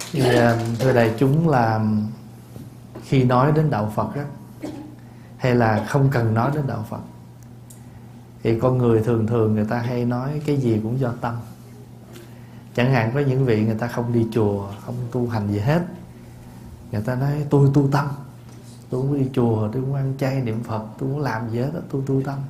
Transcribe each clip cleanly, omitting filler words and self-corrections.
Thì, thưa đại chúng, là khi nói đến đạo Phật á, hay là không cần nói đến đạo Phật, thì con người thường thường người ta hay nói cái gì cũng do tâm. Chẳng hạn có những vị người ta không đi chùa, không tu hành gì hết, người ta nói tôi tu tâm, tôi không đi chùa, tôi không ăn chay niệm Phật, tôi không làm gì hết, tôi tu tâm.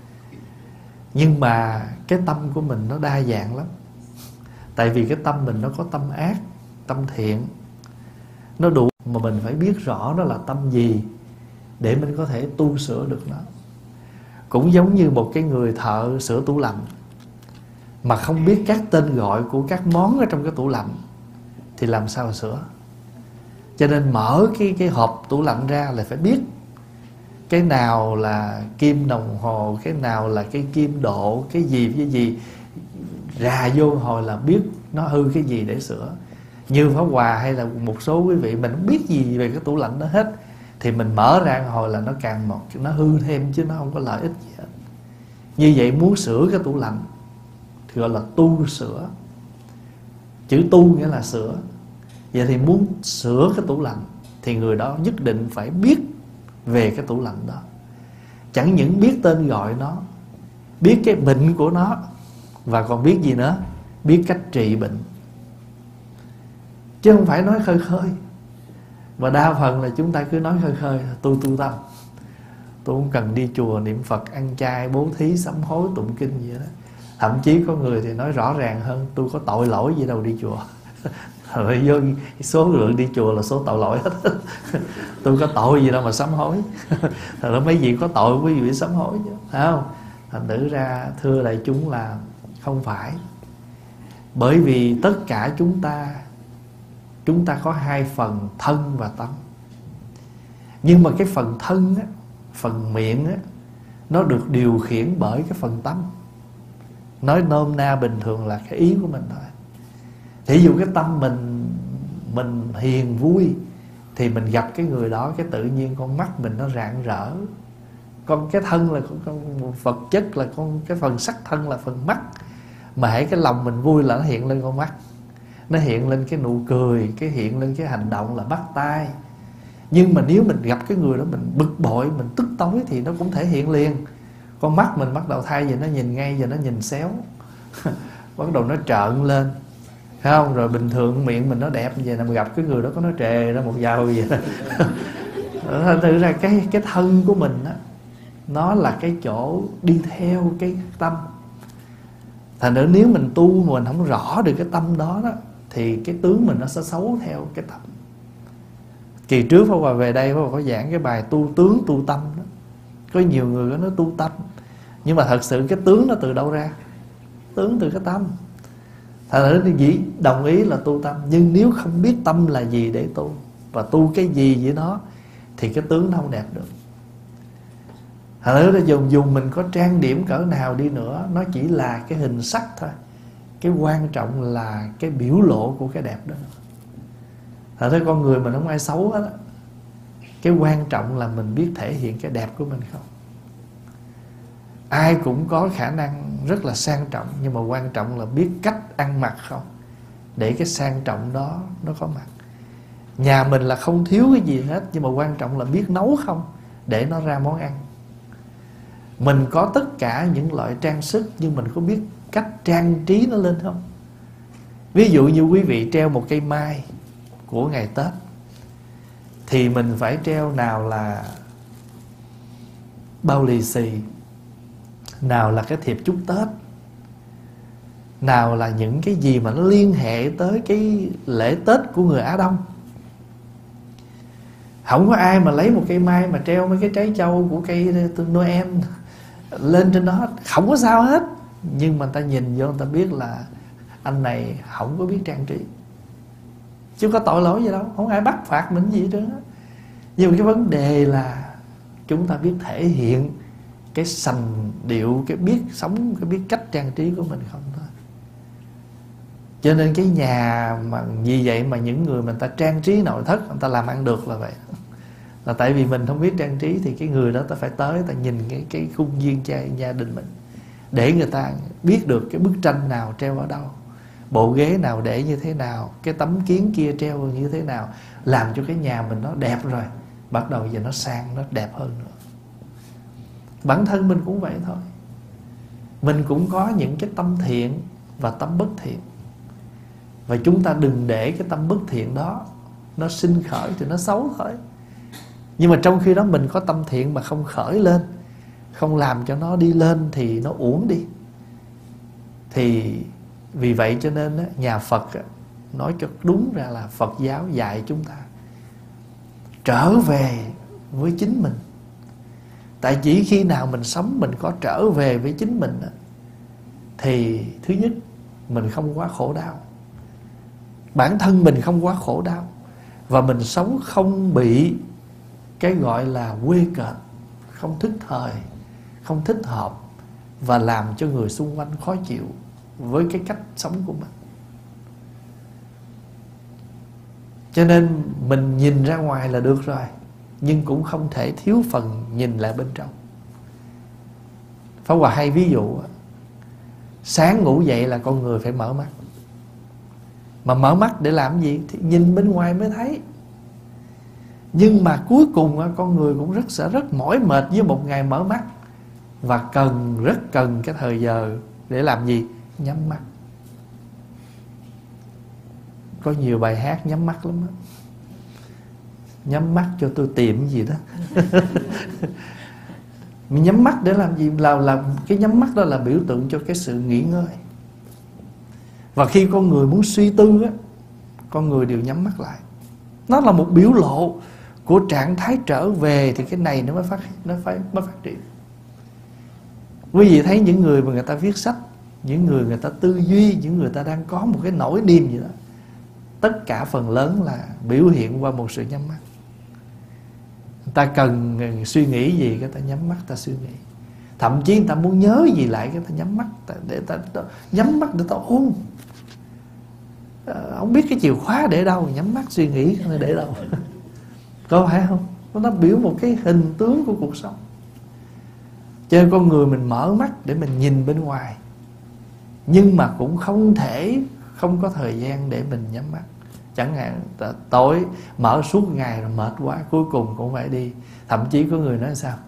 Nhưng mà cái tâm của mình nó đa dạng lắm. Tại vì cái tâm mình nó có tâm ác, tâm thiện, nó đủ. Mà mình phải biết rõ đó là tâm gì để mình có thể tu sửa được nó. Cũng giống như một cái người thợ sửa tủ lạnh mà không biết các tên gọi của các món ở trong cái tủ lạnh thì làm sao mà sửa. Cho nên mở cái hộp tủ lạnh ra là phải biết cái nào là kim đồng hồ, cái nào là cái kim độ, cái gì rà vô hồi là biết nó hư cái gì để sửa. Như Pháp Hòa hay là một số quý vị mình không biết gì về cái tủ lạnh đó hết, thì mình mở ra hồi là nó càng một nó hư thêm, chứ nó không có lợi ích gì hết. Như vậy muốn sửa cái tủ lạnh thì gọi là tu sửa. Chữ tu nghĩa là sửa. Vậy thì muốn sửa cái tủ lạnh thì người đó nhất định phải biết về cái tủ lạnh đó. Chẳng những biết tên gọi nó, biết cái bệnh của nó, và còn biết gì nữa? Biết cách trị bệnh. Chứ không phải nói khơi khơi. Và đa phần là chúng ta cứ nói khơi khơi, tôi tu tâm, tôi không cần đi chùa niệm Phật, ăn chay, bố thí, sám hối, tụng kinh gì đó. Thậm chí có người thì nói rõ ràng hơn, tôi có tội lỗi gì đâu đi chùa. Rồi vô số lượng đi chùa là số tội lỗi hết. Tôi có tội gì đâu mà sám hối. Thật ra mấy vị có tội quý vị sám hối chứ, phải không? Thành thử ra thưa đại chúng là không phải. Bởi vì tất cả chúng ta có hai phần thân và tâm. Nhưng mà cái phần thân á, phần miệng á, nó được điều khiển bởi cái phần tâm. Nói nôm na bình thường là cái ý của mình thôi. Thí dụ cái tâm mình hiền vui thì mình gặp cái người đó, cái tự nhiên con mắt mình nó rạng rỡ. Con cái thân là con vật chất, là cái phần sắc thân là phần mắt. Mà hãy cái lòng mình vui là nó hiện lên con mắt, nó hiện lên cái nụ cười, cái hiện lên cái hành động là bắt tay. Nhưng mà nếu mình gặp cái người đó mình bực bội, mình tức tối thì nó cũng thể hiện liền. Con mắt mình bắt đầu thay vì nó nhìn ngay, giờ nó nhìn xéo. Bắt đầu nó trợn lên, thấy không? Rồi bình thường miệng mình nó đẹp vậy nè, mà gặp cái người đó có nó trề ra một dầu vậy đó. Thực ra cái thân của mình á, nó là cái chỗ đi theo cái tâm. Thành ra nếu mình tu mà mình không rõ được cái tâm đó đó, thì cái tướng mình nó sẽ xấu theo cái tâm. Kỳ trước Pháp Hòa về đây Pháp Hòa có giảng cái bài tu tướng tu tâm đó. Có nhiều người có nói tu tâm, nhưng mà thật sự cái tướng nó từ đâu ra? Tướng từ cái tâm. Thành ra chỉ đồng ý là tu tâm, nhưng nếu không biết tâm là gì để tu, và tu cái gì với nó, thì cái tướng nó không đẹp được. Thành ra dùng mình có trang điểm cỡ nào đi nữa, nó chỉ là cái hình sắc thôi. Cái quan trọng là cái biểu lộ của cái đẹp đó. Thật ra con người mình không ai xấu hết á. Cái quan trọng là mình biết thể hiện cái đẹp của mình không. Ai cũng có khả năng rất là sang trọng, nhưng mà quan trọng là biết cách ăn mặc không, để cái sang trọng đó nó có mặt. Nhà mình là không thiếu cái gì hết, nhưng mà quan trọng là biết nấu không, để nó ra món ăn. Mình có tất cả những loại trang sức, nhưng mình có biết cách trang trí nó lên không? Ví dụ như quý vị treo một cây mai của ngày Tết, thì mình phải treo nào là bao lì xì, nào là cái thiệp chúc Tết, nào là những cái gì mà nó liên hệ tới cái lễ Tết của người Á Đông. Không có ai mà lấy một cây mai mà treo mấy cái trái châu của cây Noel lên trên đó, không có sao hết. Nhưng mà người ta nhìn vô người ta biết là anh này không có biết trang trí. Chứ có tội lỗi gì đâu, không ai bắt phạt mình gì hết trơn á. Nhưng mà cái vấn đề là chúng ta biết thể hiện cái sành điệu, cái biết sống, cái biết cách trang trí của mình không thôi. Cho nên cái nhà mà vì vậy mà những người mà người ta trang trí nội thất, người ta làm ăn được là vậy. Là tại vì mình không biết trang trí, thì cái người đó ta phải tới, ta nhìn cái khuôn viên gia đình mình, để người ta biết được cái bức tranh nào treo ở đâu, bộ ghế nào để như thế nào, cái tấm kiến kia treo như thế nào, làm cho cái nhà mình nó đẹp rồi, bắt đầu giờ nó sang, nó đẹp hơn nữa. Bản thân mình cũng vậy thôi. Mình cũng có những cái tâm thiện và tâm bất thiện, và chúng ta đừng để cái tâm bất thiện đó nó sinh khởi thì nó xấu thôi. Nhưng mà trong khi đó mình có tâm thiện mà không khởi lên, không làm cho nó đi lên thì nó uổng đi. Thì vì vậy cho nên á, nhà Phật á, nói cho đúng ra là Phật giáo dạy chúng ta trở về với chính mình. Tại chỉ khi nào mình sống mình có trở về với chính mình á, thì thứ nhất mình không quá khổ đau, bản thân mình không quá khổ đau, và mình sống không bị cái gọi là quê cợt, không thức thời, không thích hợp, và làm cho người xung quanh khó chịu với cái cách sống của mình. Cho nên mình nhìn ra ngoài là được rồi, nhưng cũng không thể thiếu phần nhìn lại bên trong. Pháp Hòa hay ví dụ, sáng ngủ dậy là con người phải mở mắt. Mà mở mắt để làm gì? Thì nhìn bên ngoài mới thấy. Nhưng mà cuối cùng con người cũng sẽ rất mỏi mệt với một ngày mở mắt, và rất cần cái thời giờ để làm gì? Nhắm mắt. Có nhiều bài hát nhắm mắt lắm đó. Nhắm mắt cho tôi tìm cái gì đó. Mình nhắm mắt để làm gì? Là cái nhắm mắt đó là biểu tượng cho cái sự nghỉ ngơi. Và khi con người muốn suy tư á, con người đều nhắm mắt lại. Nó là một biểu lộ của trạng thái trở về, thì cái này nó mới phát triển. Quý vị thấy những người mà người ta viết sách, những người ta tư duy, những người ta đang có một cái nỗi niềm gì đó, tất cả phần lớn là biểu hiện qua một sự nhắm mắt. Người ta cần suy nghĩ gì, người ta nhắm mắt ta suy nghĩ. Thậm chí người ta muốn nhớ gì lại, người ta nhắm mắt để ta nhắm mắt để ta ôn. Không biết cái chìa khóa để đâu, nhắm mắt suy nghĩ để đâu. Có phải không? Nó biểu một cái hình tướng của cuộc sống. Cho nên con người mình mở mắt để mình nhìn bên ngoài, nhưng mà cũng không có thời gian để mình nhắm mắt. Chẳng hạn tối mở suốt ngày rồi mệt quá, cuối cùng cũng phải đi. Thậm chí có người nói sao?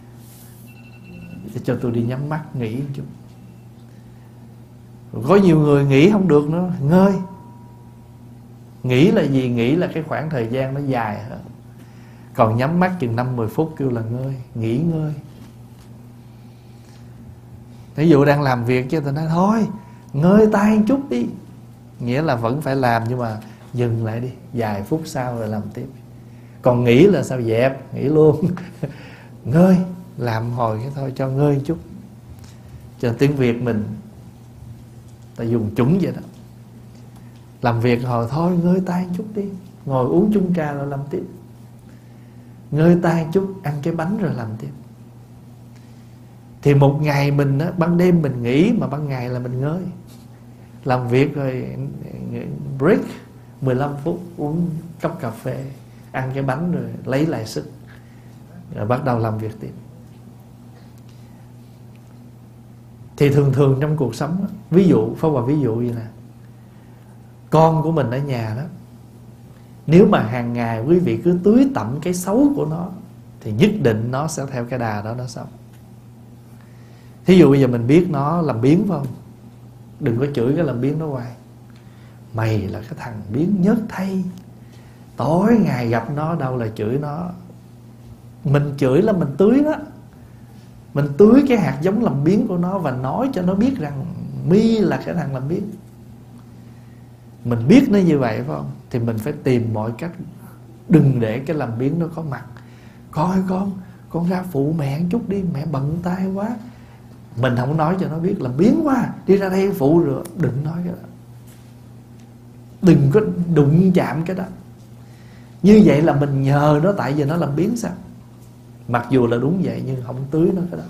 Cho tôi đi nhắm mắt nghỉ một chút. Có nhiều người nghỉ không được nữa, ngơi. Nghỉ là gì? Nghỉ là cái khoảng thời gian nó dài hơn. Còn nhắm mắt chừng 5-10 phút kêu là ngơi, nghỉ ngơi. Ví dụ đang làm việc chứ tôi nói thôi ngơi tay một chút đi, nghĩa là vẫn phải làm nhưng mà dừng lại đi, vài phút sau rồi làm tiếp. Còn nghỉ là sao? Dẹp, nghỉ luôn. Ngơi, làm hồi cái thôi, cho ngơi một chút. Cho tiếng Việt mình ta dùng chuẩn vậy đó. Làm việc hồi thôi ngơi tay một chút đi, ngồi uống chung trà rồi làm tiếp. Ngơi tay một chút, ăn cái bánh rồi làm tiếp. Thì một ngày mình á, ban đêm mình nghỉ, mà ban ngày là mình ngơi. Làm việc rồi break 15 phút, uống cốc cà phê, ăn cái bánh rồi lấy lại sức, rồi bắt đầu làm việc tiếp. Thì thường trong cuộc sống á, ví dụ Pháp Hòa ví dụ như là con của mình ở nhà đó, nếu mà hàng ngày quý vị cứ tưới tẩm cái xấu của nó, thì nhất định nó sẽ theo cái đà đó nó sống. Thí dụ bây giờ mình biết nó làm biếng phải không? Đừng có chửi cái làm biếng nó hoài. Mày là cái thằng biếng nhất thay. Tối ngày gặp nó đâu là chửi nó. Mình chửi là mình tưới đó. Mình tưới cái hạt giống làm biếng của nó, và nói cho nó biết rằng mi là cái thằng làm biếng. Mình biết nó như vậy phải không? Thì mình phải tìm mọi cách đừng để cái làm biếng nó có mặt. Coi con ra phụ mẹ một chút đi, mẹ bận tay quá. Mình không nói cho nó biết làm biếng quá, đi ra đây phụ rửa. Đừng nói cái đó, đừng có đụng chạm cái đó. Như vậy là mình nhờ nó, tại vì nó làm biếng sao? Mặc dù là đúng vậy nhưng không tưới nó cái đó.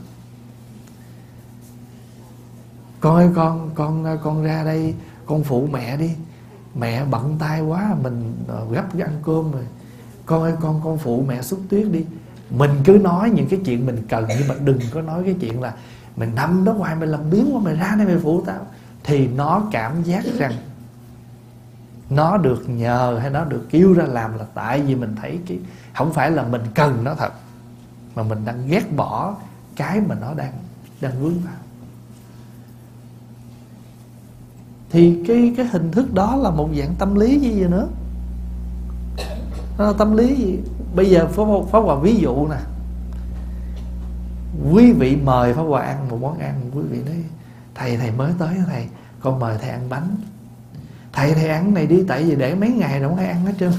Coi con ra đây, con phụ mẹ đi, mẹ bận tay quá, mình gấp ăn cơm rồi. Con ơi con phụ mẹ xúc tuyết đi. Mình cứ nói những cái chuyện mình cần, nhưng mà đừng có nói cái chuyện là mày nằm đó ngoài mày làm biếng quá, mày ra đây mày phụ tao. thì nó cảm giác rằng nó được nhờ hay nó được kêu ra làm là tại vì mình thấy cái, không phải là mình cần nó thật, mà mình đang ghét bỏ cái mà nó đang vướng vào. Thì cái hình thức đó là một dạng tâm lý gì vậy nữa. Nó là tâm lý gì? Bây giờ Pháp Hòa ví dụ nè, quý vị mời Pháp Hòa ăn một món ăn, quý vị nói thầy mới tới thầy, con mời thầy ăn bánh. Thầy ăn này đi, tại vì để mấy ngày rồi không ai ăn hết trơn.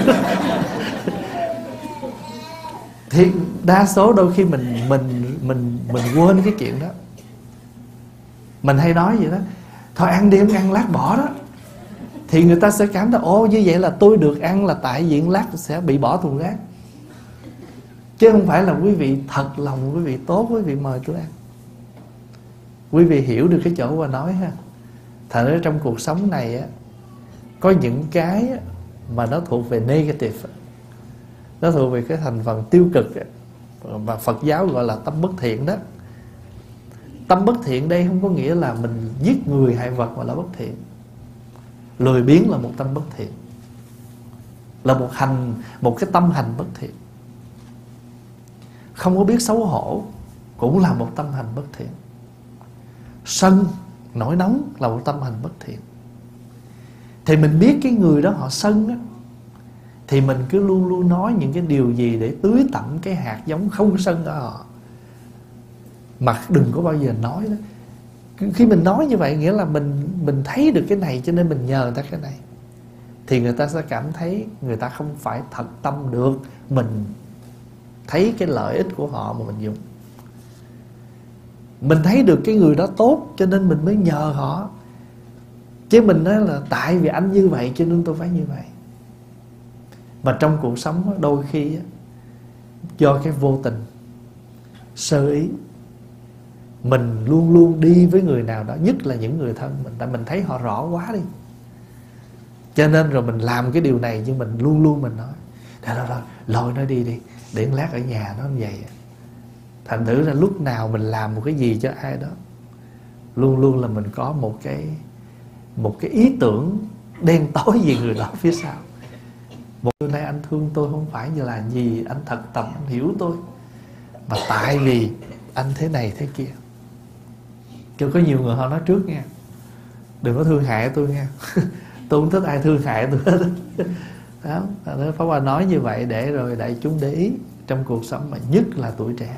Thì đa số đôi khi mình quên cái chuyện đó. Mình hay nói vậy đó, thôi ăn đi, không ăn lát bỏ đó. Thì người ta sẽ cảm thấy ô, như vậy là tôi được ăn là tại vì lát sẽ bị bỏ thùng rác, chứ không phải là quý vị thật lòng, quý vị tốt, quý vị mời tôi ăn. Quý vị hiểu được cái chỗ và nói ha. Thật ra trong cuộc sống này á, có những cái mà nó thuộc về negative, nó thuộc về cái thành phần tiêu cực, mà Phật giáo gọi là tâm bất thiện đó. Tâm bất thiện đây không có nghĩa là mình giết người hại vật mà là bất thiện. Lười biếng là một tâm bất thiện, là một cái tâm hành bất thiện. Không có biết xấu hổ cũng là một tâm hành bất thiện. Sân, nổi nóng là một tâm hành bất thiện. Thì mình biết cái người đó họ sân á, thì mình cứ luôn luôn nói những cái điều gì để tưới tẩm cái hạt giống không sân ở họ, mà đừng có bao giờ nói đó. Khi mình nói như vậy nghĩa là mình thấy được cái này cho nên mình nhờ người ta cái này, thì người ta sẽ cảm thấy người ta không phải thật tâm được mình thấy cái lợi ích của họ mà mình dùng. Mình thấy được cái người đó tốt cho nên mình mới nhờ họ, chứ mình nói là tại vì anh như vậy cho nên tôi phải như vậy. Mà trong cuộc sống đôi khi do cái vô tình, sơ ý, mình luôn luôn đi với người nào đó, nhất là những người thân mình, tại mình thấy họ rõ quá đi, cho nên rồi mình làm cái điều này. Nhưng mình luôn luôn mình nói thôi lôi nó đi, để lát ở nhà nó như vậy. Thành thử ra lúc nào mình làm một cái gì cho ai đó, luôn luôn là mình có một cái ý tưởng đen tối về người đó phía sau. Một hôm nay anh thương tôi không phải như là gì anh thật tâm anh hiểu tôi, mà tại vì anh thế này thế kia. Chứ có nhiều người họ nói trước nha, đừng có thương hại tôi nha. Tôi không thích ai thương hại tôi hết. Đó, Pháp Hòa nói như vậy để rồi đại chúng để ý trong cuộc sống, mà nhất là tuổi trẻ.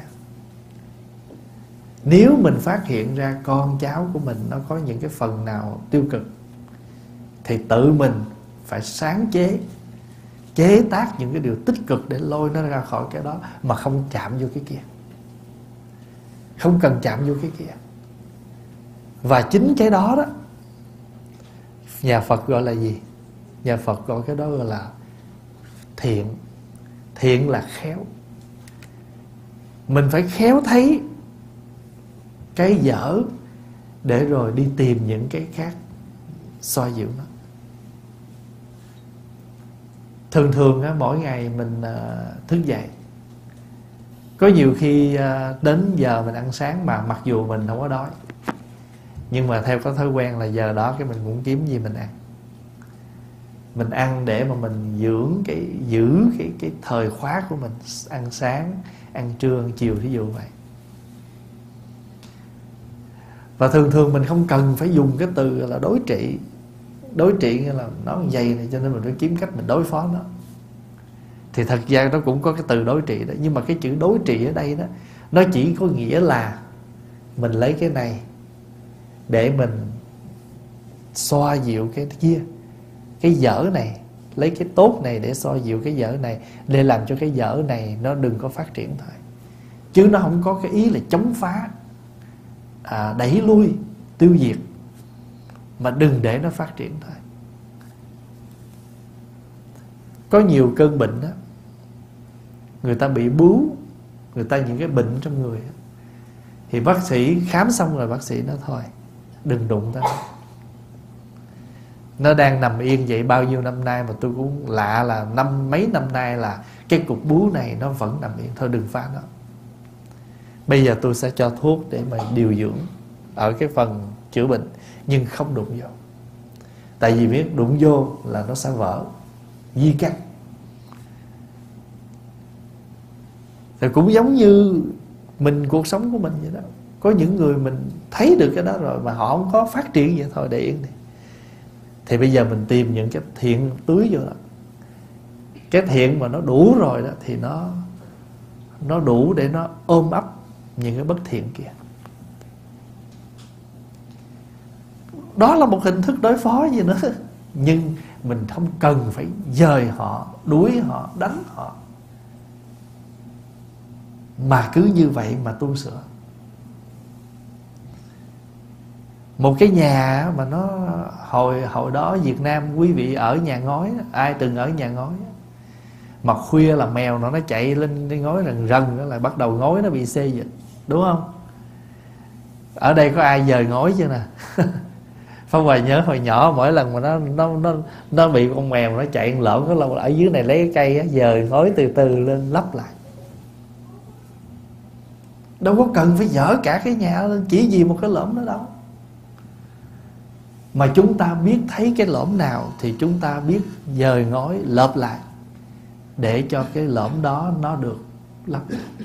Nếu mình phát hiện ra con cháu của mình nó có những cái phần nào tiêu cực, thì tự mình phải sáng chế tác những cái điều tích cực để lôi nó ra khỏi cái đó, mà không chạm vô cái kia. Không cần chạm vô cái kia. Và chính cái đó đó, nhà Phật gọi là gì? Nhà Phật gọi cái đó gọi là thiện. Thiện là khéo. Mình phải khéo thấy cái dở để rồi đi tìm những cái khác xoa dịu nó. Thường á, mỗi ngày mình thức dậy, có nhiều khi đến giờ mình ăn sáng mà mặc dù mình không có đói, nhưng mà theo có thói quen là giờ đó cái mình cũng kiếm gì mình ăn. Mình ăn để mà mình giữ cái thời khóa của mình, ăn sáng, ăn trưa, ăn chiều, thí dụ vậy. Và thường mình không cần phải dùng cái từ là đối trị. Đối trị nghĩa là nó như vậy này, cho nên mình phải kiếm cách mình đối phó nó. Thì thật ra nó cũng có cái từ đối trị đó. Nhưng mà cái chữ đối trị ở đây đó, nó chỉ có nghĩa là mình lấy cái này để mình xoa dịu cái kia, cái dở này, lấy cái tốt này để xoa dịu cái dở này, để làm cho cái dở này nó đừng có phát triển thôi. Chứ nó không có cái ý là chống phá, đẩy lui, tiêu diệt, mà đừng để nó phát triển thôi. Có nhiều cơn bệnh đó, người ta bị bướu, người ta những cái bệnh trong người đó, thì bác sĩ khám xong rồi bác sĩ nói thôi, đừng đụng tới nó đang nằm yên vậy bao nhiêu năm nay, mà tôi cũng lạ là mấy năm nay là cái cục bướu này nó vẫn nằm yên, thôi đừng phá nó. Bây giờ tôi sẽ cho thuốc để mà điều dưỡng ở cái phần chữa bệnh. nhưng không đụng vô. Tại vì biết đụng vô là nó sẽ vỡ, di căn. Thì cũng giống như mình, cuộc sống của mình vậy đó. Có những người mình thấy được cái đó rồi mà họ không có phát triển vậy thôi, để yên đi. Thì bây giờ mình tìm những cái thiện tưới vô đó. Cái thiện mà nó đủ rồi đó thì nó đủ để nó ôm ấp những cái bất thiện kia. Đó là một hình thức đối phó gì nữa. Nhưng mình không cần phải dời họ, đuổi họ, đánh họ, mà cứ như vậy mà tu sửa. Một cái nhà mà nó hồi đó Việt Nam, quý vị ở nhà ngói, ai từng ở nhà ngói, mà khuya là mèo nó chạy lên cái ngói rần rần, nó lại bắt đầu ngói nó bị xê dịch, đúng không? Ở đây có ai dời ngói chưa nè? Phong Hoài nhớ hồi nhỏ mỗi lần mà nó bị con mèo nó chạy lộn, có lâu ở dưới này lấy cái cây á, dời ngói từ từ lên lắp lại. Đâu có cần phải dỡ cả cái nhà lên chỉ vì một cái lõm đó đâu. Mà chúng ta biết thấy cái lõm nào thì chúng ta biết dời ngói lợp lại, để cho cái lõm đó nó được lắp.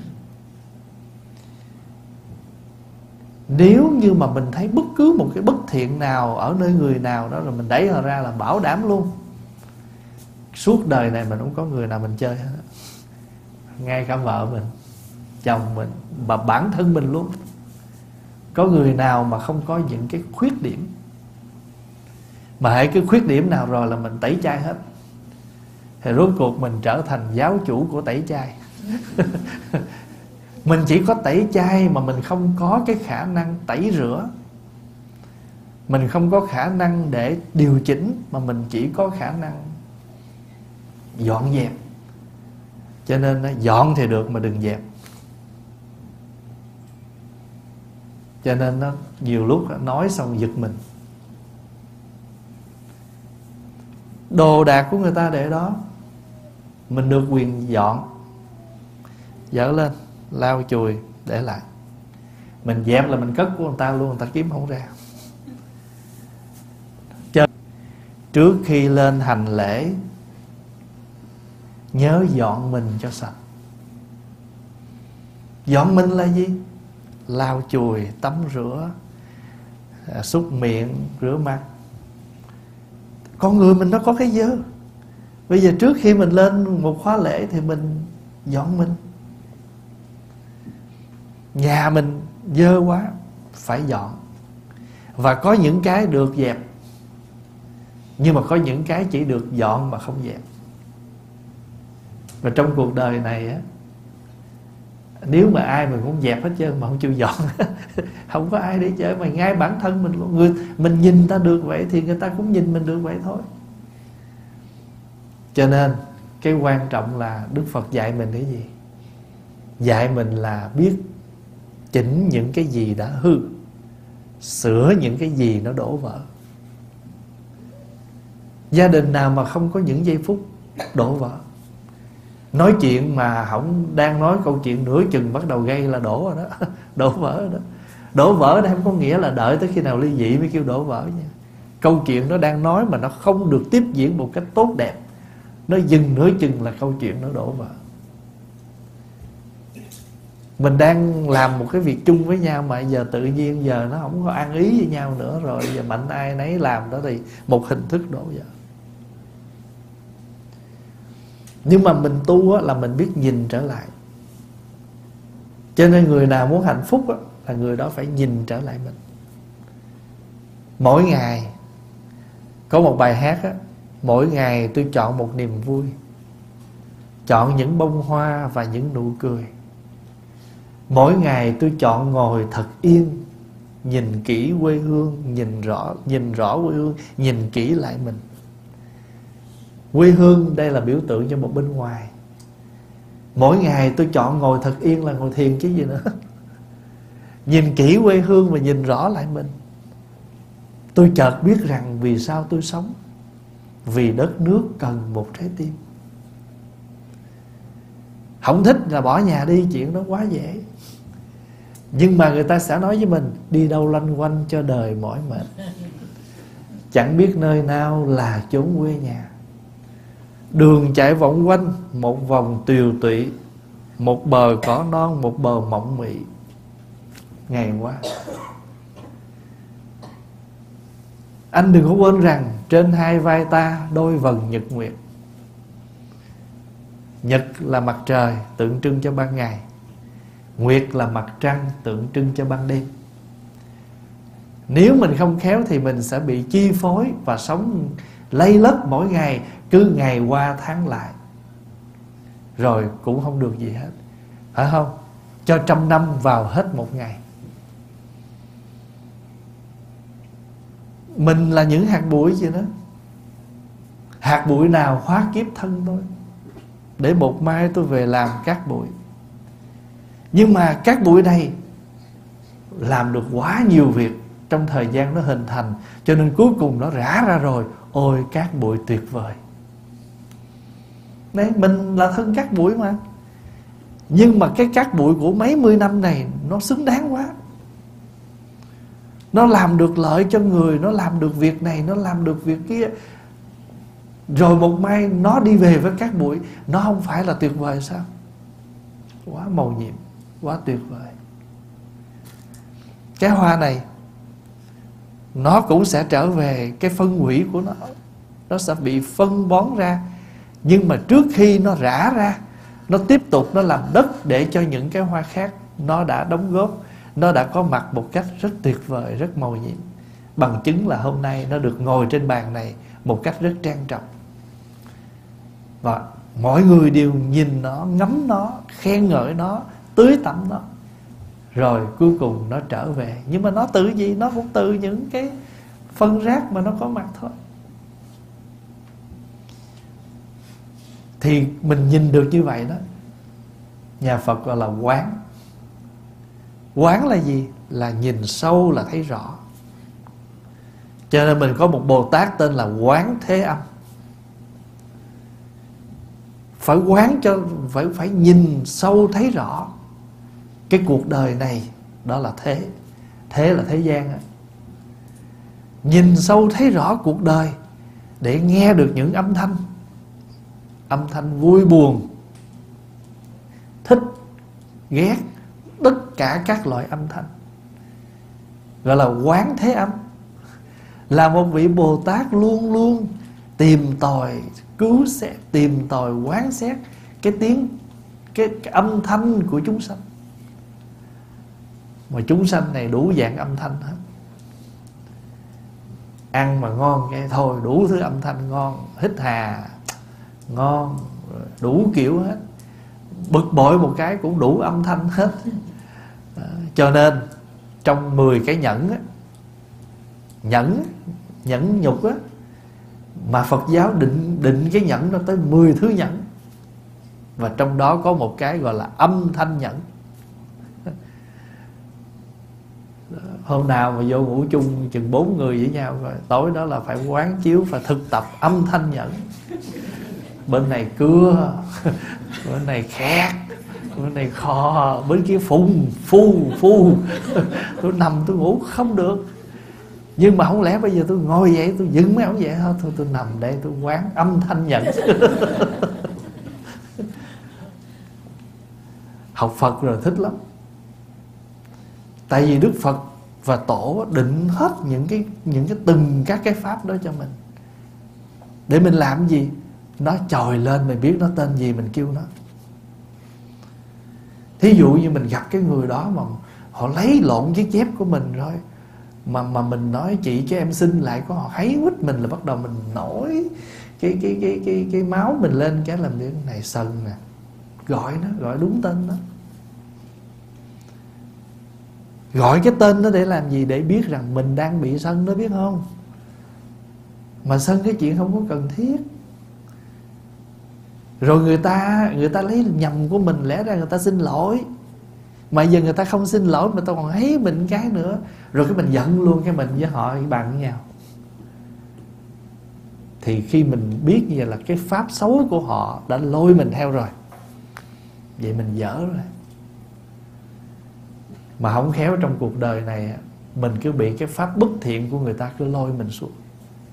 Nếu như mà mình thấy bất cứ một cái bất thiện nào ở nơi người nào đó, rồi mình đẩy họ ra, là bảo đảm luôn suốt đời này mình không có người nào mình chơi hết. Ngay cả vợ mình, chồng mình, và bản thân mình luôn. Có người nào mà không có những cái khuyết điểm. Mà hãy cái khuyết điểm nào rồi là mình tẩy chay hết. Thì rốt cuộc mình trở thành giáo chủ của tẩy chay. Mình chỉ có tẩy chay mà mình không có cái khả năng tẩy rửa. Mình không có khả năng để điều chỉnh, mà mình chỉ có khả năng dọn dẹp. Cho nên dọn thì được mà đừng dẹp. Cho nên nó nhiều lúc nói xong giật mình. Đồ đạc của người ta để đó, mình được quyền dọn, dỡ lên, lau chùi, để lại. Mình dẹp là mình cất của người ta luôn, người ta kiếm không ra. Trước khi lên hành lễ, nhớ dọn mình cho sạch. Dọn mình là gì? Lau chùi, tắm rửa, súc miệng, rửa mặt. Con người mình nó có cái dơ. Bây giờ trước khi mình lên một khóa lễ thì mình dọn mình. Nhà mình dơ quá, phải dọn. Và có những cái được dẹp, nhưng mà có những cái chỉ được dọn mà không dẹp. Và trong cuộc đời này á, nếu mà ai mà cũng dẹp hết trơn mà không chịu dọn, không có ai để chơi. Mà ngay bản thân mình luôn, mình nhìn ta được vậy thì người ta cũng nhìn mình được vậy thôi. Cho nên cái quan trọng là Đức Phật dạy mình cái gì? Dạy mình là biết chỉnh những cái gì đã hư, sửa những cái gì nó đổ vỡ. Gia đình nào mà không có những giây phút đổ vỡ? Nói chuyện mà không đang nói câu chuyện nửa chừng bắt đầu gây là đổ rồi đó. Đổ vỡ rồi đó. Đổ vỡ đây không có nghĩa là đợi tới khi nào ly dị mới kêu đổ vỡ nha. Câu chuyện nó đang nói mà nó không được tiếp diễn một cách tốt đẹp, nó dừng nửa chừng là câu chuyện nó đổ vỡ. Mình đang làm một cái việc chung với nhau mà giờ tự nhiên giờ nó không có ăn ý với nhau nữa rồi, giờ mạnh ai nấy làm đó thì một hình thức đổ vỡ. Nhưng mà mình tu là mình biết nhìn trở lại. Cho nên người nào muốn hạnh phúc là người đó phải nhìn trở lại mình. Mỗi ngày có một bài hát mỗi ngày tôi chọn một niềm vui, chọn những bông hoa và những nụ cười. Mỗi ngày tôi chọn ngồi thật yên, nhìn kỹ quê hương, nhìn rõ quê hương, nhìn kỹ lại mình. Quê hương đây là biểu tượng cho một bên ngoài. Mỗi ngày tôi chọn ngồi thật yên là ngồi thiền chứ gì nữa. Nhìn kỹ quê hương và nhìn rõ lại mình. Tôi chợt biết rằng vì sao tôi sống. Vì đất nước cần một trái tim. Không thích là bỏ nhà đi, chuyện đó quá dễ. Nhưng mà người ta sẽ nói với mình, đi đâu loanh quanh cho đời mỏi mệt. chẳng biết nơi nào là chốn quê nhà. Đường chạy vòng quanh một vòng tiều tụy, một bờ cỏ non, một bờ mộng mị. Ngày qua, anh đừng có quên rằng trên hai vai ta đôi vầng nhật nguyệt. Nhật là mặt trời, tượng trưng cho ban ngày. Nguyệt là mặt trăng, tượng trưng cho ban đêm. Nếu mình không khéo thì mình sẽ bị chi phối và sống lây lất mỗi ngày, cứ ngày qua tháng lại, rồi cũng không được gì hết, phải không? Cho 100 năm vào hết một ngày. Mình là những hạt bụi vậy đó. Hạt bụi nào hóa kiếp thân tôi, để một mai tôi về làm cát bụi. Nhưng mà cát bụi này làm được quá nhiều việc trong thời gian nó hình thành, cho nên cuối cùng nó rã ra rồi. Ôi cát bụi tuyệt vời. Đấy, mình là thân cát bụi mà. Nhưng mà cái cát bụi của mấy mươi năm này nó xứng đáng quá. Nó làm được lợi cho người, nó làm được việc này, nó làm được việc kia. Rồi một mai nó đi về với cát bụi, nó không phải là tuyệt vời sao? Quá mầu nhiệm, quá tuyệt vời. Cái hoa này nó cũng sẽ trở về cái phân hủy của nó. Nó sẽ bị phân bón ra. Nhưng mà trước khi nó rã ra, nó tiếp tục nó làm đất để cho những cái hoa khác nó đã đóng góp, nó đã có mặt một cách rất tuyệt vời, rất mầu nhiệm. Bằng chứng là hôm nay nó được ngồi trên bàn này một cách rất trang trọng. Và mọi người đều nhìn nó, ngắm nó, khen ngợi nó, tưới tẩm nó. Rồi cuối cùng nó trở về. Nhưng mà nó từ gì? Nó cũng từ những cái phân rác mà nó có mặt thôi. Thì mình nhìn được như vậy đó. Nhà Phật gọi là quán. Quán là gì? Là nhìn sâu là thấy rõ. Cho nên mình có một Bồ Tát tên là Quán Thế Âm. Phải quán cho, phải nhìn sâu thấy rõ. Cái cuộc đời này đó là thế. Thế là thế gian á. Nhìn sâu thấy rõ cuộc đời để nghe được những âm thanh. Âm thanh vui buồn, thích, ghét, tất cả các loại âm thanh, gọi là Quán Thế Âm. Là một vị Bồ Tát luôn luôn tìm tòi, cứu xét, tìm tòi, quán xét cái tiếng, cái âm thanh của chúng sanh. Mà chúng sanh này đủ dạng âm thanh hết. Ăn mà ngon cái thôi, đủ thứ âm thanh ngon. Hít hà ngon, đủ kiểu hết. Bực bội một cái cũng đủ âm thanh hết. Cho nên trong 10 cái nhẫn á, nhẫn nhục á, mà Phật giáo định cái nhẫn nó tới 10 thứ nhẫn. Và trong đó có một cái gọi là âm thanh nhẫn. Hôm nào mà vô ngủ chung chừng 4 người với nhau rồi, tối đó là phải quán chiếu, phải thực tập âm thanh nhẫn. Bên này cưa, bên này khét, bên này khò, bên kia phùng, phu. Tôi nằm tôi ngủ không được. Nhưng mà không lẽ bây giờ tôi ngồi dậy tôi dựng mấy ổng vậy thôi. Thôi tôi nằm đây tôi quán âm thanh nhẫn. Học Phật rồi thích lắm. Tại vì Đức Phật và Tổ định hết những cái từng các cái pháp đó cho mình. Để mình làm gì? Nó trồi lên mình biết nó tên gì mình kêu nó. Thí dụ như mình gặp cái người đó mà họ lấy lộn chiếc dép của mình rồi, mà mình nói chị cho em xin lại, có họ háy quýt mình là bắt đầu mình nổi cái máu mình lên, cái làm cái này sân nè. Gọi nó, gọi đúng tên nó. Gọi cái tên nó để làm gì? Để biết rằng mình đang bị sân đó, biết không? Mà sân cái chuyện không có cần thiết. Rồi người ta lấy nhầm của mình, lẽ ra người ta xin lỗi, mà giờ người ta không xin lỗi, mà ta còn thấy mình cái nữa. Rồi cái mình giận luôn, cái mình với họ bằng nhau. Thì khi mình biết như vậy là cái pháp xấu của họ đã lôi mình theo rồi, vậy mình dở rồi. Mà không khéo trong cuộc đời này mình cứ bị cái pháp bất thiện của người ta cứ lôi mình xuống.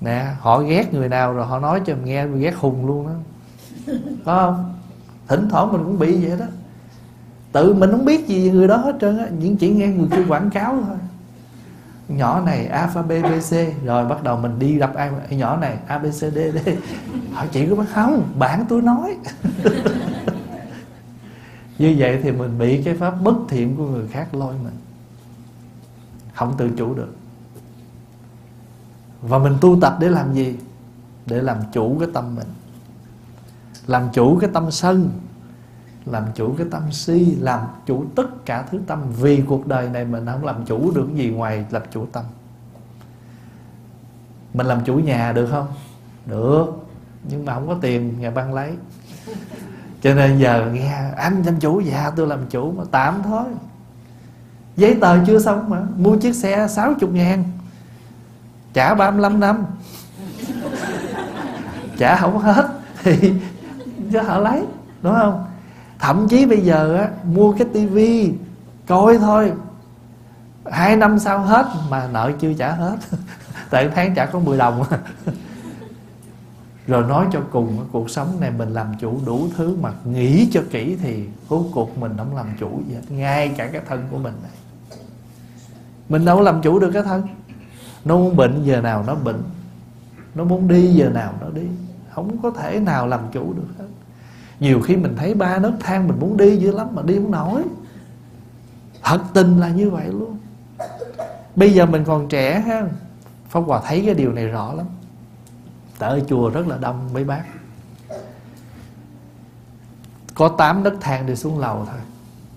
Nè, họ ghét người nào rồi họ nói cho mình nghe, mình ghét Hùng luôn đó. Có không? Thỉnh thoảng mình cũng bị vậy đó. Tự mình không biết gì về người đó hết trơn á, những chỉ nghe người kia quảng cáo thôi. Nhỏ này alpha B B C, rồi bắt đầu mình đi gặp ai, nhỏ này A B C D D. Hỏi chị có biết không? Bạn tôi nói. Như vậy thì mình bị cái pháp bất thiện của người khác lôi mình, không tự chủ được. Và mình tu tập để làm gì? Để làm chủ cái tâm mình, làm chủ cái tâm sân, làm chủ cái tâm si, làm chủ tất cả thứ tâm. Vì cuộc đời này mình không làm chủ được gì ngoài làm chủ tâm. Mình làm chủ nhà được không? Được, nhưng mà không có tiền nhà băng lấy. Cho nên giờ nghe anh làm chủ, dạ tôi làm chủ, mà tạm thôi. Giấy tờ chưa xong mà, mua chiếc xe 60.000, trả 35 năm, trả không hết thì cho họ lấy, đúng không? Thậm chí bây giờ á, mua cái tivi coi thôi, 2 năm sau hết mà nợ chưa trả hết. Tại tháng trả có 10 đồng. Rồi nói cho cùng, cuộc sống này mình làm chủ đủ thứ, mà nghĩ cho kỹ thì cuối cuộc mình không làm chủ gì hết. Ngay cả cái thân của mình này, mình đâu làm chủ được cái thân. Nó muốn bệnh giờ nào nó bệnh, nó muốn đi giờ nào nó đi, không có thể nào làm chủ được hết. Nhiều khi mình thấy 3 nấc thang mình muốn đi dữ lắm mà đi không nổi. Thật tình là như vậy luôn. Bây giờ mình còn trẻ ha, Pháp Hòa thấy cái điều này rõ lắm. Tại ở chùa rất là đông mấy bác, có 8 nấc thang đi xuống lầu thôi.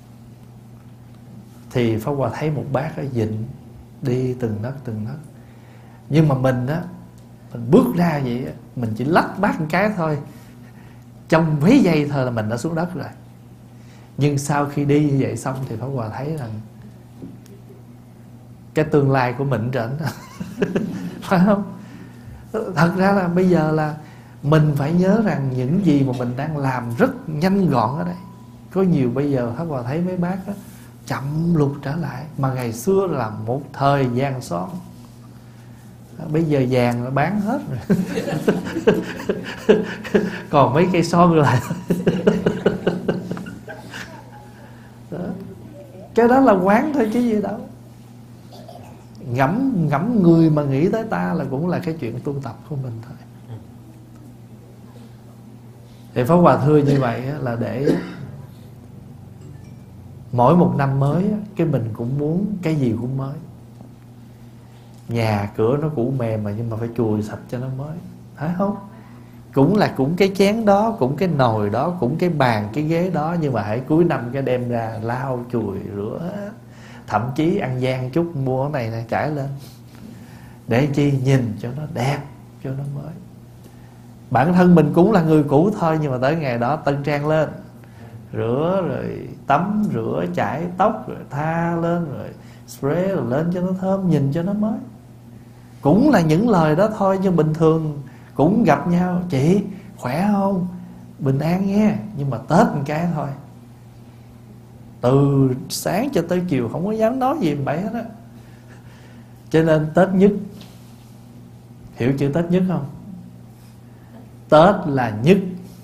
Thì Pháp Hòa thấy một bác ở dịnh đi từng nấc. Nhưng mà mình á, mình bước ra vậy á, mình chỉ lách bác một cái thôi, trong mấy giây thôi là mình đã xuống đất rồi. Nhưng sau khi đi như vậy xong thì Pháp Hòa thấy rằng cái tương lai của mình rảnh. Phải không? Thật ra là bây giờ là mình phải nhớ rằng những gì mà mình đang làm rất nhanh gọn ở đây. Có nhiều bây giờ Pháp Hòa thấy mấy bác đó, chậm lục trở lại. Mà ngày xưa là một thời vàng son, bây giờ vàng nó bán hết rồi. Còn mấy cây son lại. Đó. Cái đó là quán thôi chứ gì đâu. Ngẫm người mà nghĩ tới ta là cũng là cái chuyện tu tập của mình thôi. Thì Pháp Hòa thưa như vậy là để mỗi một năm mới cái mình cũng muốn cái gì cũng mới. Nhà cửa nó cũ mềm mà, nhưng mà phải chùi sạch cho nó mới, phải không? Cũng cái chén đó, cũng cái nồi đó, cũng cái bàn cái ghế đó, nhưng mà hãy cuối năm cái đem ra lau chùi rửa. Thậm chí ăn gian chút mua cái này trải lên, để chi? Nhìn cho nó đẹp, cho nó mới. Bản thân mình cũng là người cũ thôi, nhưng mà tới ngày đó tân trang lên, rửa rồi tắm rửa, chải tóc rồi tha lên, rồi spray rồi lên cho nó thơm, nhìn cho nó mới. Cũng là những lời đó thôi, nhưng bình thường cũng gặp nhau, chị khỏe không, bình an nghe. Nhưng mà Tết một cái thôi, từ sáng cho tới chiều không có dám nói gì bậy hết á. Cho nên Tết nhất, hiểu chữ Tết nhất không? Tết là nhất,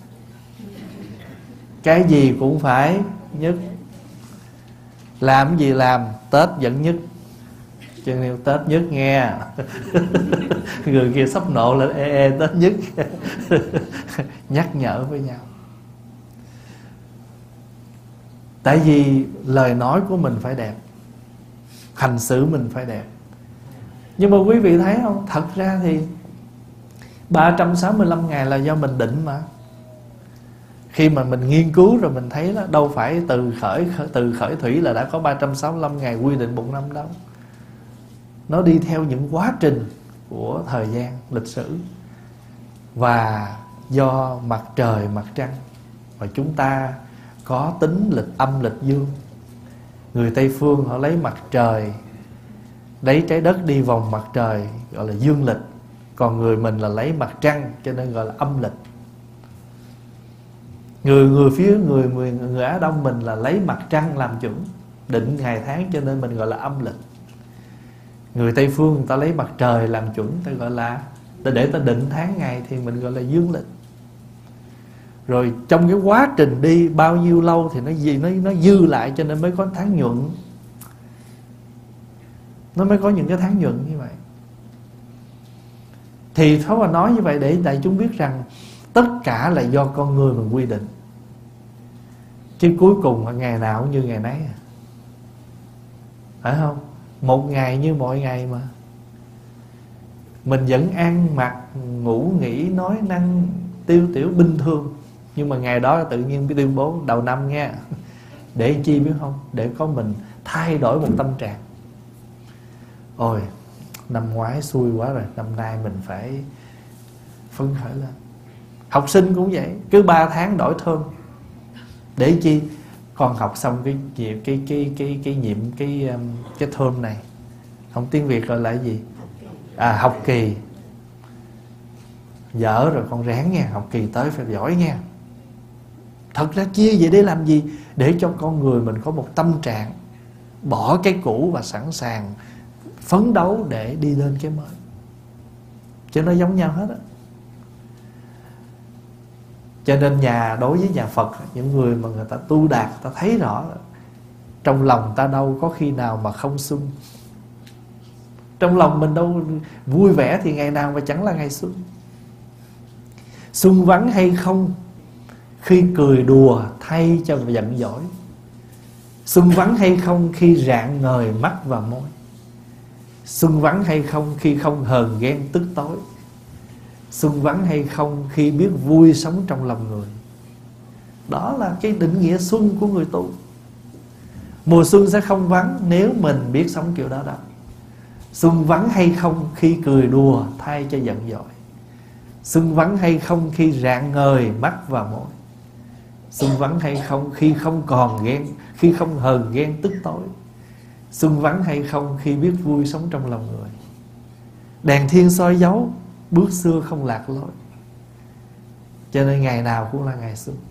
cái gì cũng phải nhất. Làm gì làm, Tết vẫn nhất. Cho nên Tết nhất nghe. Người kia sắp nộ lên Tết nhất. Nhắc nhở với nhau. Tại vì lời nói của mình phải đẹp, hành xử mình phải đẹp. Nhưng mà quý vị thấy không, thật ra thì 365 ngày là do mình định mà. Khi mà mình nghiên cứu rồi mình thấy là đâu phải từ khởi thủy là đã có 365 ngày quy định một năm đâu. Nó đi theo những quá trình của thời gian, lịch sử. Và do mặt trời, mặt trăng. Và chúng ta có tính lịch âm, lịch dương. Người Tây Phương họ lấy mặt trời, lấy trái đất đi vòng mặt trời, gọi là dương lịch. Còn người mình là lấy mặt trăng, cho nên gọi là âm lịch. Người Á Đông mình là lấy mặt trăng làm chuẩn, định ngày tháng, cho nên mình gọi là âm lịch. Người Tây Phương người ta lấy mặt trời làm chuẩn, ta gọi là để ta định tháng ngày thì mình gọi là dương lịch. Rồi trong cái quá trình đi bao nhiêu lâu thì nó dư lại, cho nên mới có tháng nhuận. Nó mới có những cái tháng nhuận như vậy. Thì Pháp Hòa nói như vậy để đại chúng biết rằng tất cả là do con người mình quy định, chứ cuối cùng là ngày nào cũng như ngày nấy, phải không? Một ngày như mọi ngày mà. Mình vẫn ăn mặc, ngủ nghỉ, nói năng, tiêu tiểu bình thường, nhưng mà ngày đó tự nhiên cái tuyên bố đầu năm nghe. Để chi biết không? Để có mình thay đổi một tâm trạng. Ôi, năm ngoái xui quá rồi, năm nay mình phải phấn khởi lên. Học sinh cũng vậy, cứ 3 tháng đổi thơm. Để chi? Con học xong cái thơm này, không tiếng Việt gọi là cái gì? Học kỳ. Dở rồi con ráng nha, học kỳ tới phải giỏi nha. Thật ra chia vậy để làm gì? Để cho con người mình có một tâm trạng bỏ cái cũ và sẵn sàng phấn đấu để đi lên cái mới. Chứ nó giống nhau hết á. Cho nên đối với nhà Phật, những người mà người ta tu đạt, ta thấy rõ trong lòng ta đâu có khi nào mà không xuân. Trong lòng mình đâu vui vẻ thì ngày nào mà chẳng là ngày xuân. Xuân vắng hay không khi cười đùa thay cho giận dỗi. Xuân vắng hay không khi rạng ngời mắt và môi. Xuân vắng hay không khi không hờn ghen tức tối. Xuân vắng hay không khi biết vui sống trong lòng người. Đó là cái định nghĩa xuân của người tu. Mùa xuân sẽ không vắng nếu mình biết sống kiểu đó đâu. Xuân vắng hay không khi cười đùa thay cho giận dỗi. Xuân vắng hay không khi rạng ngời mắt và môi. Xuân vắng hay không khi không còn ghen, khi không hờn ghen tức tối. Xuân vắng hay không khi biết vui sống trong lòng người. Đèn thiên soi dấu, bước xưa không lạc lối. Cho nên ngày nào cũng là ngày xuân.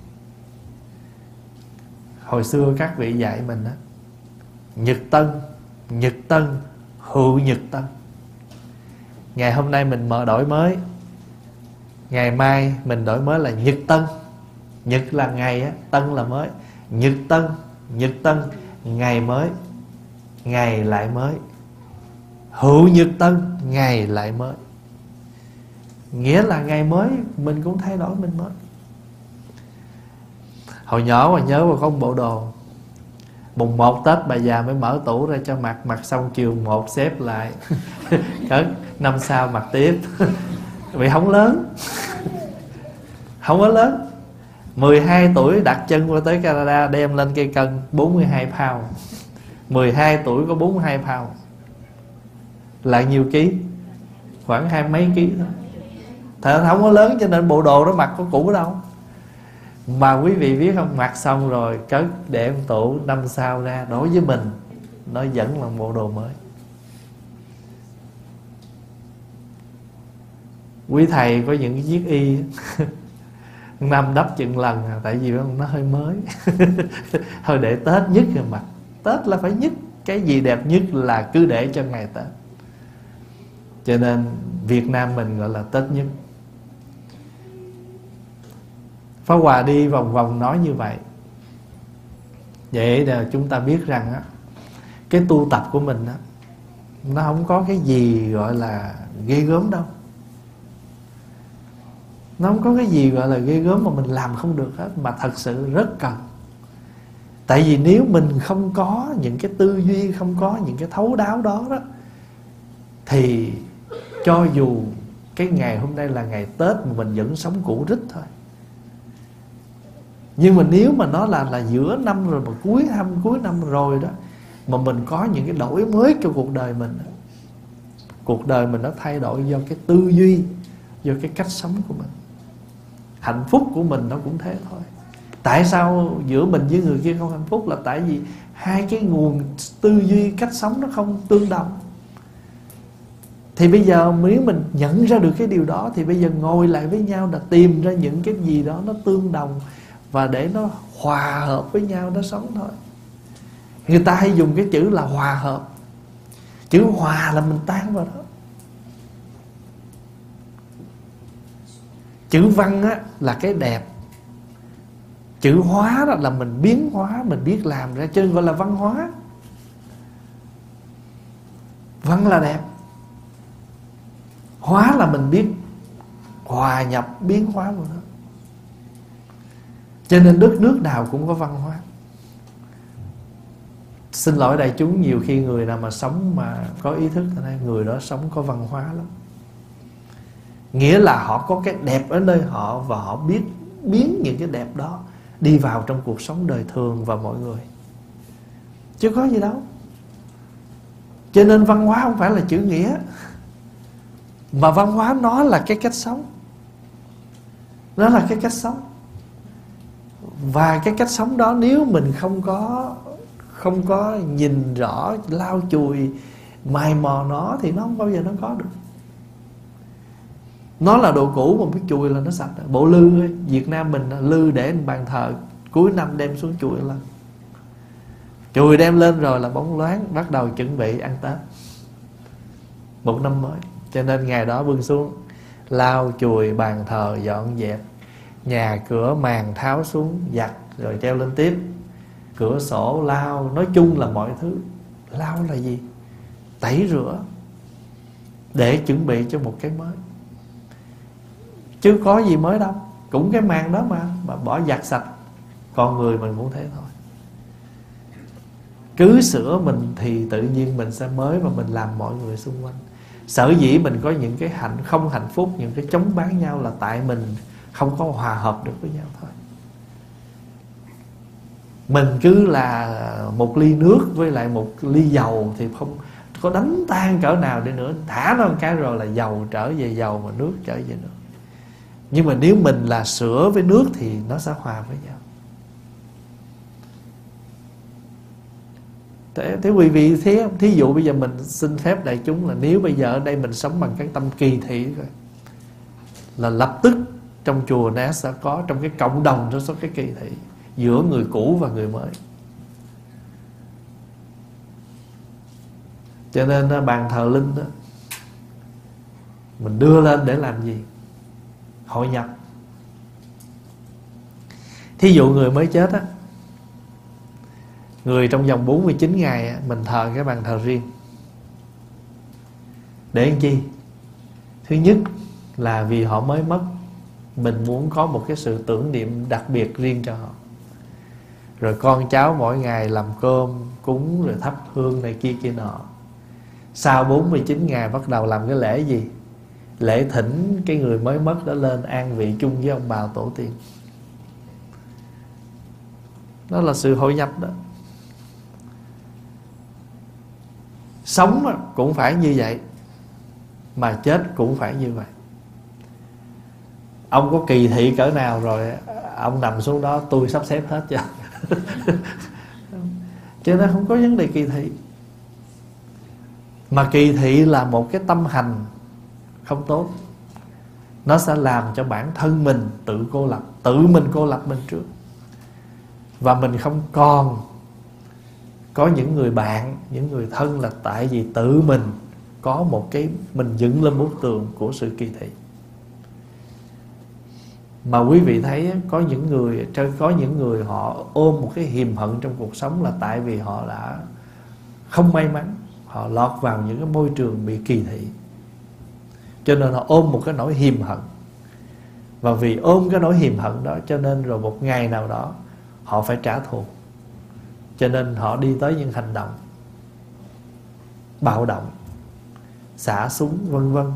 Hồi xưa các vị dạy mình đó, nhật tân, hữu nhật tân. Ngày hôm nay mình đổi mới, ngày mai mình đổi mới là nhật tân. Nhật là ngày á, tân là mới. Nhật tân, ngày mới, ngày lại mới. Hữu nhật tân, ngày lại mới. Nghĩa là ngày mới mình cũng thay đổi mình mới. Hồi nhỏ mà nhớ mà có một bộ đồ, mùng 1 Tết bà già mới mở tủ ra cho mặc. Mặc xong chiều 1 xếp lại cất, năm sau mặc tiếp. Vì không lớn. Không có lớn. 12 tuổi đặt chân qua tới Canada, đem lên cây cân 42 pound. 12 tuổi có 42 pound. Là nhiều ký? Khoảng 20 mấy ký thôi. Thật không có lớn, cho nên bộ đồ đó mặc có cũ đâu. Mà quý vị biết không, mặc xong rồi cất để em tủ, năm sau ra, đối với mình nó vẫn là bộ đồ mới. Quý thầy có những cái chiếc y năm đắp chừng lần, tại vì nó hơi mới. Thôi để Tết nhất rồi mặc. Tết là phải nhất. Cái gì đẹp nhất là cứ để cho ngày Tết. Cho nên Việt Nam mình gọi là Tết nhất. Pháp Hòa đi vòng vòng nói như vậy để chúng ta biết rằng á, cái tu tập của mình á, nó không có cái gì gọi là ghê gớm đâu. Nó không có cái gì gọi là ghê gớm mà mình làm không được hết, mà thật sự rất cần. Tại vì nếu mình không có những cái tư duy, không có những cái thấu đáo đó đó, thì cho dù cái ngày hôm nay là ngày Tết mà mình vẫn sống cũ rích thôi. Nhưng mà nếu mà nó là giữa năm rồi, mà cuối năm rồi đó, mà mình có những cái đổi mới cho cuộc đời mình, cuộc đời mình nó thay đổi do cái tư duy, do cái cách sống của mình. Hạnh phúc của mình nó cũng thế thôi. Tại sao giữa mình với người kia không hạnh phúc? Là tại vì hai cái nguồn tư duy, cách sống nó không tương đồng. Thì bây giờ nếu mình nhận ra được cái điều đó, thì bây giờ ngồi lại với nhau là tìm ra những cái gì đó nó tương đồng, và để nó hòa hợp với nhau nó sống thôi. Người ta hay dùng cái chữ là hòa hợp. Chữ hòa là mình tan vào đó. Chữ văn á, là cái đẹp. Chữ hóa đó là mình biến hóa, mình biết làm ra, cho nên gọi là văn hóa. Văn là đẹp, hóa là mình biết hòa nhập, biến hóa của nó. Cho nên đất nước nào cũng có văn hóa. Xin lỗi đại chúng, nhiều khi người nào mà sống mà có ý thức thì người đó sống có văn hóa lắm. Nghĩa là họ có cái đẹp ở nơi họ, và họ biết biến những cái đẹp đó đi vào trong cuộc sống đời thường và mọi người, chứ có gì đâu. Cho nên văn hóa không phải là chữ nghĩa, mà văn hóa nó là cái cách sống. Nó là cái cách sống. Và cái cách sống đó nếu mình không có nhìn rõ, lau chùi, mài mò nó, thì nó không bao giờ nó có được. Nó là đồ cũ mà biết chùi là nó sạch. Bộ lư ấy, Việt Nam mình lư để bàn thờ, cuối năm đem xuống chùi lên. Chùi đem lên rồi là bóng loáng, bắt đầu chuẩn bị ăn Tết, một năm mới. Cho nên ngày đó bưng xuống, lau chùi bàn thờ, dọn dẹp nhà cửa, màn tháo xuống giặt rồi treo lên tiếp, cửa sổ lau. Nói chung là mọi thứ. Lau là gì? Tẩy rửa để chuẩn bị cho một cái mới, chứ có gì mới đâu. Cũng cái màn đó mà bỏ giặt sạch. Con người mình cũng thế thôi. Cứ sửa mình thì tự nhiên mình sẽ mới, và mình làm mọi người xung quanh. Sở dĩ mình có những cái không hạnh phúc, những cái chống bán nhau, là tại mình không có hòa hợp được với nhau thôi. Mình cứ là một ly nước với lại một ly dầu thì không có đánh tan cỡ nào đi nữa, thả nó một cái rồi là dầu trở về dầu, mà nước trở về nước. Nhưng mà nếu mình là sữa với nước thì nó sẽ hòa với nhau. Thế quý vị thấy không? Thí dụ bây giờ mình xin phép đại chúng là nếu bây giờ ở đây mình sống bằng cái tâm kỳ thị rồi, là lập tức trong chùa nó sẽ có, trong cái cộng đồng nó có cái kỳ thị giữa người cũ và người mới. Cho nên bàn thờ linh đó mình đưa lên để làm gì? Hội nhập. Thí dụ người mới chết á, người trong vòng 49 ngày á, mình thờ cái bàn thờ riêng. Để làm chi? Thứ nhất là vì họ mới mất, mình muốn có một cái sự tưởng niệm đặc biệt riêng cho họ. Rồi con cháu mỗi ngày làm cơm cúng, rồi thắp hương này kia kia nọ. Sau 49 ngày bắt đầu làm cái lễ gì? Lễ thỉnh cái người mới mất đó lên an vị chung với ông bà tổ tiên. Đó là sự hội nhập đó. Sống cũng phải như vậy, mà chết cũng phải như vậy. Ông có kỳ thị cỡ nào rồi ông nằm xuống đó, tôi sắp xếp hết cho. Cho nên không có vấn đề kỳ thị. Mà kỳ thị là một cái tâm hành không tốt. Nó sẽ làm cho bản thân mình tự cô lập, tự mình cô lập mình trước. Và mình không còn có những người bạn, những người thân, là tại vì tự mình có một cái, mình dựng lên bức tường của sự kỳ thị. Mà quý vị thấy có những người họ ôm một cái hiềm hận trong cuộc sống, là tại vì họ đã không may mắn, họ lọt vào những cái môi trường bị kỳ thị, cho nên họ ôm một cái nỗi hiềm hận. Và vì ôm cái nỗi hiềm hận đó, cho nên rồi một ngày nào đó họ phải trả thù. Cho nên họ đi tới những hành động bạo động, xả súng vân vân,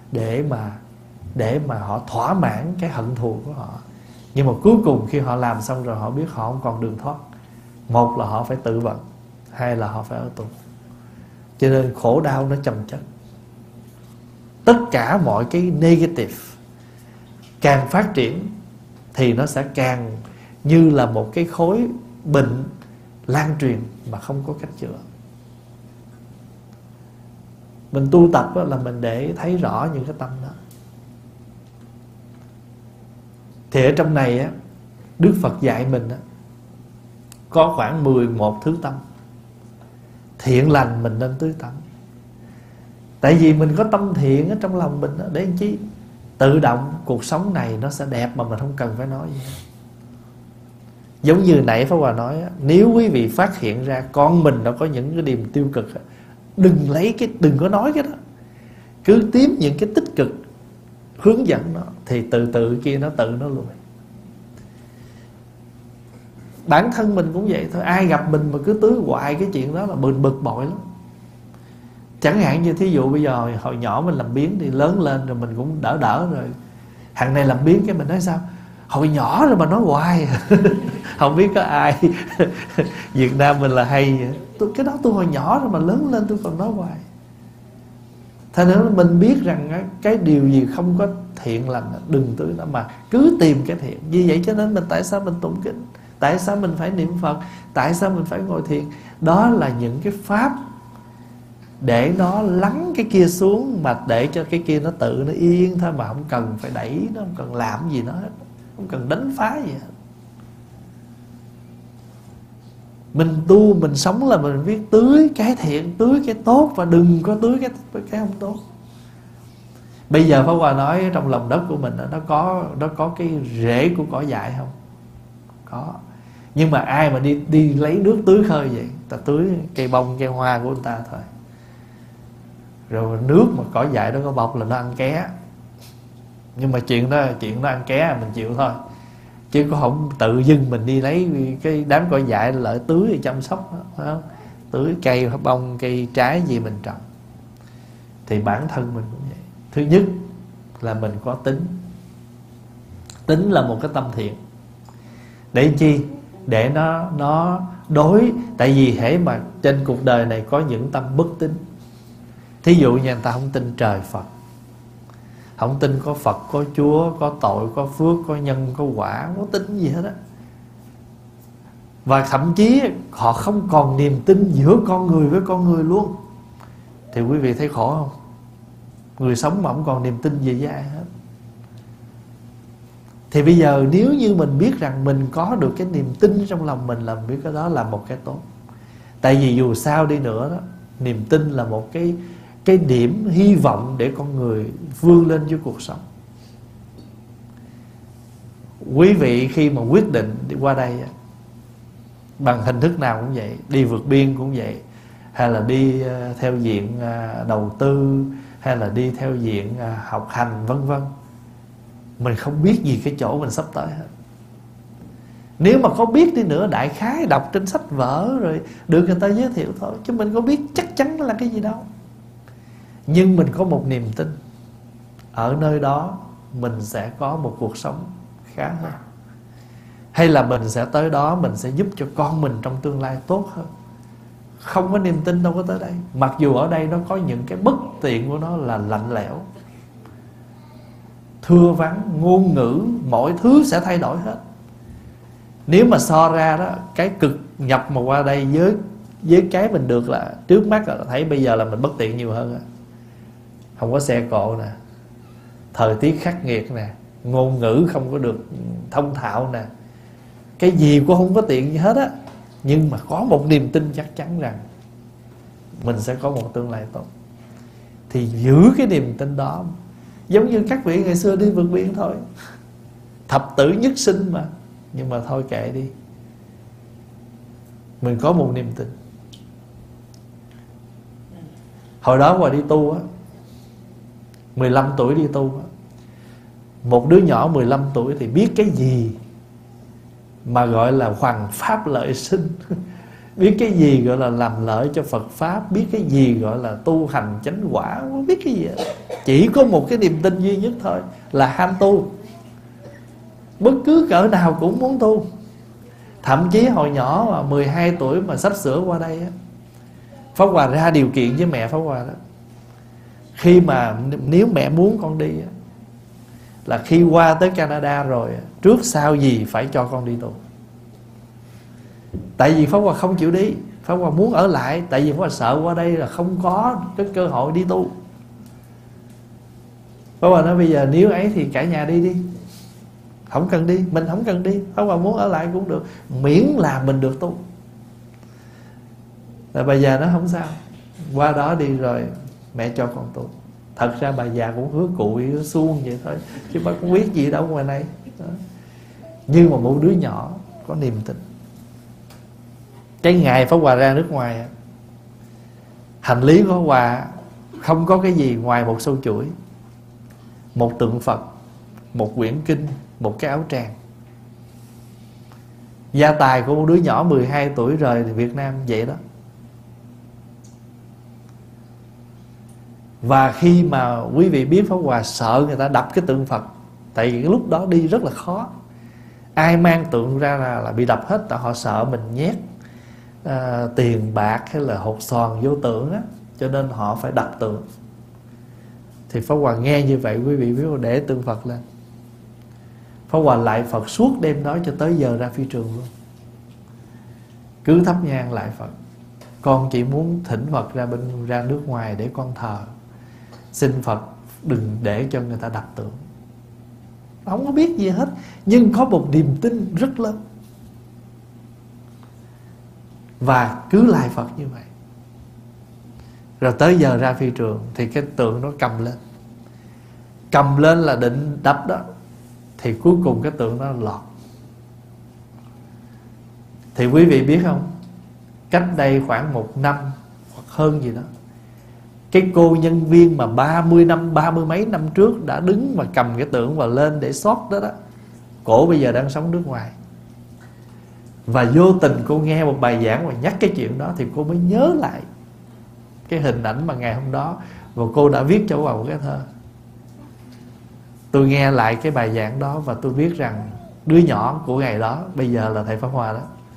để mà họ thỏa mãn cái hận thù của họ. Nhưng mà cuối cùng khi họ làm xong rồi, họ biết họ không còn đường thoát. Một là họ phải tự vận, hai là họ phải ở tù. Cho nên khổ đau nó chồng chất. Tất cả mọi cái negative càng phát triển thì nó sẽ càng như là một cái khối bệnh lan truyền mà không có cách chữa. Mình tu tập là mình để thấy rõ những cái tâm đó. Thì ở trong này Đức Phật dạy mình có khoảng 11 thứ tâm thiện lành mình nên tưới tắm. Tại vì mình có tâm thiện ở trong lòng mình, để làm chi? tự động cuộc sống này nó sẽ đẹp mà mình không cần phải nói gì hết. Giống như nãy Pháp Hòa nói, nếu quý vị phát hiện ra con mình nó có những cái điểm tiêu cực, đừng có nói cái đó, cứ tìm những cái tích cực hướng dẫn nó, thì từ kia nó tự nó lùi. Bản thân mình cũng vậy thôi, ai gặp mình mà cứ tưới hoài cái chuyện đó là mình bực bội lắm. Chẳng hạn như thí dụ bây giờ hồi nhỏ mình làm biếng thì lớn lên rồi mình cũng đỡ rồi, hàng này làm biếng cái mình nói sao hồi nhỏ rồi mà nói hoài. Không biết có ai Việt Nam mình là hay vậy. Cái đó tôi hồi nhỏ rồi mà lớn lên tôi còn nói hoài. Thành nữa mình biết rằng cái điều gì không có thiện lành đừng tưới nó, mà cứ tìm cái thiện. Vì vậy cho nên tại sao mình tụng kinh, tại sao mình phải niệm Phật, tại sao mình phải ngồi thiền. Đó là những cái pháp để nó lắng cái kia xuống, mà để cho cái kia nó tự nó yên thôi, mà không cần phải đẩy nó, không cần làm gì nó hết, không cần đánh phá gì hết. Mình tu, mình sống là mình biết tưới cái thiện, tưới cái tốt, và đừng có tưới cái không tốt. Bây giờ Pháp Hòa nói trong lòng đất của mình nó có cái rễ của cỏ dại không? Có. Nhưng mà ai mà đi lấy nước tưới khơi vậy? Ta tưới cây bông, cây hoa của người ta thôi. Rồi nước mà cỏ dại đó có bọc là nó ăn ké. Nhưng mà chuyện nó ăn ké mình chịu thôi, chứ có không tự dưng mình đi lấy cái đám cỏ dại lợi tưới để chăm sóc nó, phải không? Tưới cây bông, cây trái gì mình trồng. Thì bản thân mình cũng vậy. Thứ nhất là mình có tính. Tính là một cái tâm thiện. Để chi? Để nó đối. Tại vì hễ mà trên cuộc đời này có những tâm bất tín. Thí dụ như người ta không tin trời Phật, không tin có Phật, có Chúa, có tội, có phước, có nhân, có quả, không có tin gì hết á. Và thậm chí họ không còn niềm tin giữa con người với con người luôn. Thì quý vị thấy khổ không? Người sống mà không còn niềm tin gì với ai hết. Thì bây giờ nếu như mình biết rằng mình có được cái niềm tin trong lòng mình, là mình biết cái đó là một cái tốt. Tại vì dù sao đi nữa đó, niềm tin là một cái điểm hy vọng để con người vươn lên với cuộc sống. Quý vị khi mà quyết định đi qua đây bằng hình thức nào cũng vậy, đi vượt biên cũng vậy, hay là đi theo diện đầu tư, hay là đi theo diện học hành vân vân, mình không biết gì cái chỗ mình sắp tới hết. Nếu mà có biết đi nữa, đại khái đọc trên sách vở rồi được người ta giới thiệu thôi, chứ mình có biết chắc chắn là cái gì đâu. Nhưng mình có một niềm tin, ở nơi đó mình sẽ có một cuộc sống khá hơn, hay là mình sẽ tới đó mình sẽ giúp cho con mình trong tương lai tốt hơn. Không có niềm tin đâu có tới đây. Mặc dù ở đây nó có những cái bất tiện của nó là lạnh lẽo, thưa vắng, ngôn ngữ, mọi thứ sẽ thay đổi hết. Nếu mà so ra đó, cái cực nhập mà qua đây với cái mình được là trước mắt là thấy bây giờ là mình bất tiện nhiều hơn. Không có xe cộ nè, thời tiết khắc nghiệt nè, ngôn ngữ không có được thông thạo nè, cái gì cũng không có tiện gì hết á. Nhưng mà có một niềm tin chắc chắn rằng mình sẽ có một tương lai tốt. Thì giữ cái niềm tin đó. Giống như các vị ngày xưa đi vượt biển thôi, thập tử nhất sinh mà. Nhưng mà thôi kệ đi, mình có một niềm tin. Hồi đó Hòa đi tu á, 15 tuổi đi tu á, một đứa nhỏ 15 tuổi thì biết cái gì mà gọi là hoằng pháp lợi sinh. Biết cái gì gọi là làm lợi cho Phật Pháp, biết cái gì gọi là tu hành chánh quả, không biết cái gì hết. Chỉ có một cái niềm tin duy nhất thôi, là ham tu. Bất cứ cỡ nào cũng muốn tu. Thậm chí hồi nhỏ mà 12 tuổi mà sắp sửa qua đây á, Pháp Hòa ra điều kiện với mẹ Pháp Hòa đó, khi mà nếu mẹ muốn con đi á, là khi qua tới Canada rồi, trước sau gì phải cho con đi tu. Tại vì Pháp Hòa không chịu đi, Pháp Hòa muốn ở lại. Tại vì Pháp Hòa sợ qua đây là không có cái cơ hội đi tu. Pháp Hòa nói bây giờ nếu ấy thì cả nhà đi, không cần đi, mình không cần đi. Pháp Hòa muốn ở lại cũng được, miễn là mình được tu. Rồi bây giờ nó không sao, qua đó đi rồi mẹ cho con tu. Thật ra bà già cũng hứa cụi hứa suông vậy thôi, chứ bà cũng biết gì đâu ngoài này đó. Nhưng mà một đứa nhỏ có niềm tin. Cái ngày Pháp Hòa ra nước ngoài, hành lý của Hòa không có cái gì ngoài một sâu chuỗi, một tượng Phật, một quyển kinh, một cái áo tràng. Gia tài của một đứa nhỏ 12 tuổi rời Việt Nam vậy đó. Và khi mà quý vị biết, Pháp Hòa sợ người ta đập cái tượng Phật, tại vì cái lúc đó đi rất là khó. Ai mang tượng ra là bị đập hết, tại họ sợ mình nhét tiền bạc hay là hột xoàn vô tượng á, cho nên họ phải đập tượng. Thì Pháp Hòa nghe như vậy, quý vị biết, để tượng Phật lên. Pháp Hòa lại Phật suốt đêm đó cho tới giờ ra phi trường luôn. Cứ thắp nhang lại Phật. Con chỉ muốn thỉnh Phật ra nước ngoài để con thờ. Xin Phật đừng để cho người ta đập tượng. Không có biết gì hết, nhưng có một niềm tin rất lớn. Và cứ lại Phật như vậy. Rồi tới giờ ra phi trường thì cái tượng nó cầm lên. Cầm lên là định đập đó, thì cuối cùng cái tượng nó lọt. Thì quý vị biết không, cách đây khoảng 1 năm hoặc hơn gì đó, cái cô nhân viên mà 30 mấy năm trước đã đứng mà cầm cái tượng và lên để xót đó đó, cổ bây giờ đang sống nước ngoài. Và vô tình cô nghe một bài giảng và nhắc cái chuyện đó, thì cô mới nhớ lại cái hình ảnh mà ngày hôm đó, và cô đã viết cho vào một cái thơ. Tôi nghe lại cái bài giảng đó và tôi biết rằng đứa nhỏ của ngày đó bây giờ là thầy Pháp Hòa đó.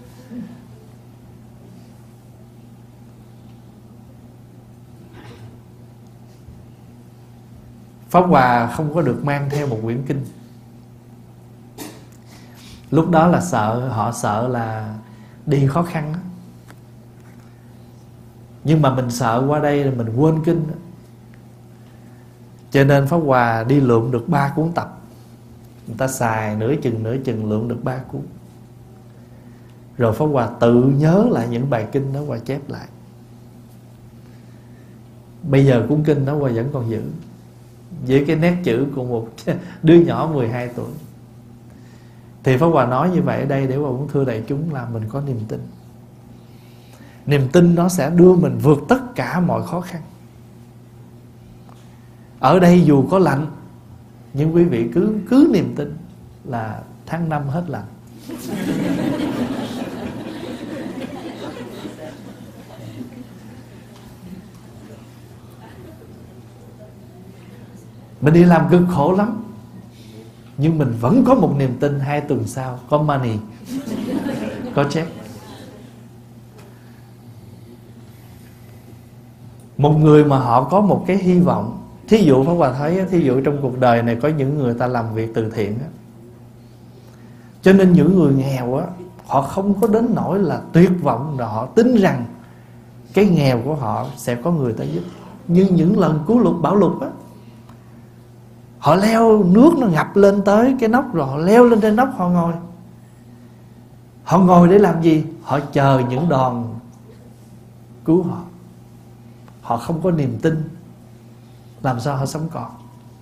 Pháp Hòa không có được mang theo một quyển kinh. Lúc đó là họ sợ là đi khó khăn đó. Nhưng mà mình sợ qua đây là mình quên kinh đó. Cho nên Pháp Hòa đi lượm được 3 cuốn tập. Người ta xài nửa chừng lượm được 3 cuốn. Rồi Pháp Hòa tự nhớ lại những bài kinh đó và chép lại. Bây giờ cuốn kinh đó Hòa vẫn còn giữ, với cái nét chữ của một đứa nhỏ 12 tuổi. Thì Pháp Hòa nói như vậy ở đây để Hòa muốn thưa đại chúng là mình có niềm tin. Niềm tin nó sẽ đưa mình vượt tất cả mọi khó khăn. Ở đây dù có lạnh, nhưng quý vị cứ niềm tin là tháng 5 hết lạnh. Mình đi làm cực khổ lắm, nhưng mình vẫn có một niềm tin 2 tuần sau có money, có check. Một người mà họ có một cái hy vọng. Thí dụ Pháp Hòa thấy, thí dụ trong cuộc đời này có những người ta làm việc từ thiện á, cho nên những người nghèo á, họ không có đến nỗi là tuyệt vọng, rồi họ tin rằng cái nghèo của họ sẽ có người ta giúp. Nhưng những lần cứu lụt, bão lụt á, họ leo, nước nó ngập lên tới cái nóc, rồi họ leo lên trên nóc họ ngồi. Họ ngồi để làm gì? Họ chờ những đoàn cứu họ. Họ không có niềm tin, làm sao họ sống còn?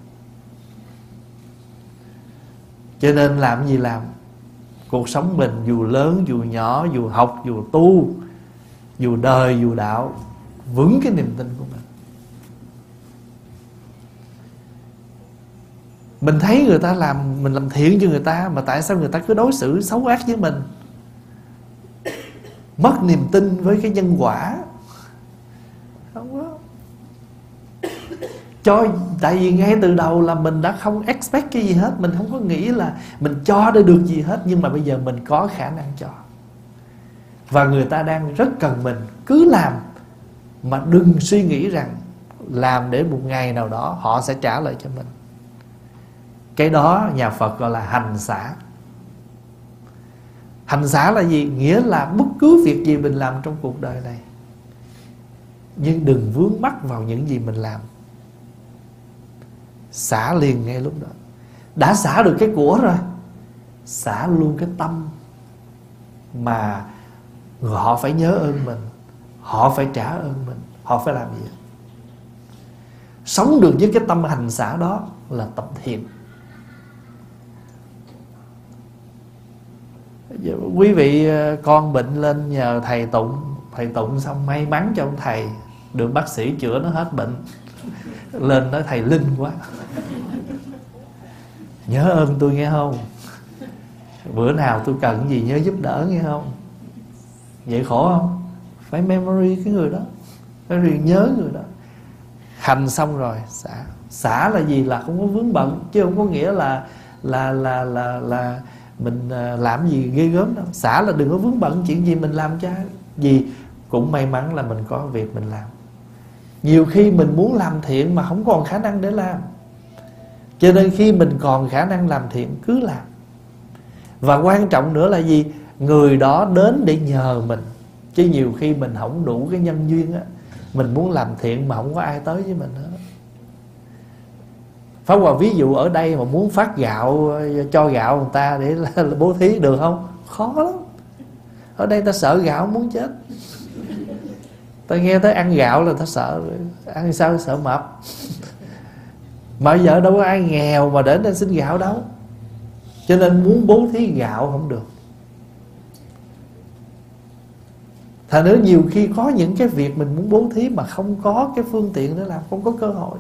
Cho nên làm gì làm, cuộc sống mình dù lớn, dù nhỏ, dù học, dù tu, dù đời, dù đạo, vững cái niềm tin của mình. Mình thấy người ta làm, mình làm thiện cho người ta, mà tại sao người ta cứ đối xử xấu ác với mình? Mất niềm tin với cái nhân quả. Không có. Tại vì ngay từ đầu là mình đã không expect cái gì hết. Mình không có nghĩ là mình cho để được gì hết. Nhưng mà bây giờ mình có khả năng cho. Và người ta đang rất cần mình. Cứ làm, mà đừng suy nghĩ rằng làm để một ngày nào đó họ sẽ trả lại cho mình. Cái đó nhà Phật gọi là hành xả. Hành xả là gì? Nghĩa là bất cứ việc gì mình làm trong cuộc đời này, nhưng đừng vướng mắc vào những gì mình làm. Xả liền ngay lúc đó. Đã xả được cái của rồi, xả luôn cái tâm mà họ phải nhớ ơn mình, họ phải trả ơn mình, họ phải làm gì. sống được với cái tâm hành xả đó là tập thiền. Quý vị con bệnh lên nhờ thầy tụng, thầy tụng xong may mắn cho ông thầy được bác sĩ chữa nó hết bệnh, lên nói thầy linh quá, nhớ ơn tôi nghe không, bữa nào tôi cần gì nhớ giúp đỡ nghe không. Vậy khổ không? Phải memory cái người đó, phải nhớ người đó. Hành xong rồi xả. Xả là gì? Là không có vướng bận, chứ không có nghĩa là mình làm gì ghê gớm đâu. Xả là đừng có vướng bận chuyện gì mình làm cho gì. Cũng may mắn là mình có việc mình làm. Nhiều khi mình muốn làm thiện mà không còn khả năng để làm, cho nên khi mình còn khả năng làm thiện cứ làm. Và quan trọng nữa là gì? Người đó đến để nhờ mình. Chứ nhiều khi mình không đủ cái nhân duyên á, mình muốn làm thiện mà không có ai tới với mình nữa. Pháp Hòa ví dụ ở đây mà muốn phát gạo, cho gạo người ta để là bố thí được không? Khó lắm. Ở đây ta sợ gạo muốn chết. Ta nghe tới ăn gạo là ta sợ. Ăn sao sợ mập. Mà bây giờ đâu có ai nghèo mà đến đây xin gạo đâu. Cho nên muốn bố thí gạo không được. Thành nữa nhiều khi có những cái việc mình muốn bố thí mà không có cái phương tiện để làm, không có cơ hội.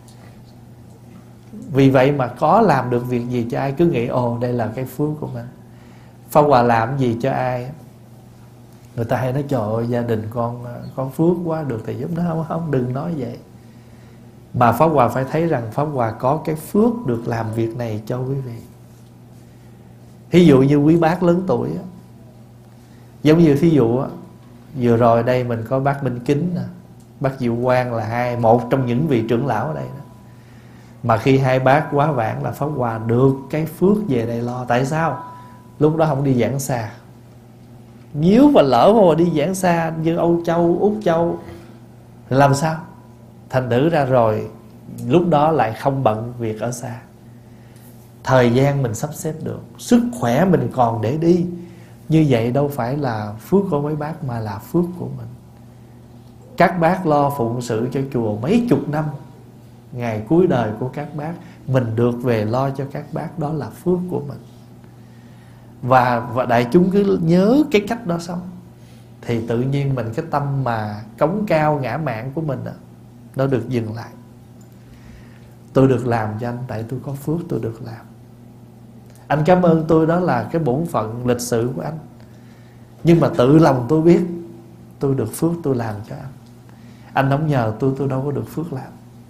Vì vậy mà có làm được việc gì cho ai cứ nghĩ ồ đây là cái phước của mình. Pháp Hòa làm gì cho ai, người ta hay nói trời ơi gia đình con có phước quá, được thầy giúp. Nó không, đừng nói vậy. Mà Pháp Hòa phải thấy rằng Pháp Hòa có cái phước được làm việc này cho quý vị. Ví dụ như quý bác lớn tuổi á, giống như thí dụ á, vừa rồi đây mình có bác Minh Kính nè, bác Diệu Quang là một trong những vị trưởng lão ở đây đó. Mà khi hai bác quá vãng là Pháp Hòa được cái phước về đây lo. Tại sao? Lúc đó không đi giảng xa. Nếu mà lỡ mà đi giảng xa như Âu Châu, Úc Châu thì làm sao? Thành thử ra rồi lúc đó lại không bận việc ở xa. Thời gian mình sắp xếp được, sức khỏe mình còn để đi. Như vậy đâu phải là phước của mấy bác mà là phước của mình. Các bác lo phụng sự cho chùa mấy chục năm, ngày cuối đời của các bác mình được về lo cho các bác, đó là phước của mình. Và đại chúng cứ nhớ cái cách đó sống thì tự nhiên mình cái tâm mà cống cao ngã mạn của mình đó, nó được dừng lại. Tôi được làm cho anh tại tôi có phước tôi được làm. Anh cảm ơn tôi, đó là cái bổn phận lịch sự của anh. Nhưng mà tự lòng tôi biết tôi được phước tôi làm cho anh. Anh không nhờ tôi đâu có được phước làm.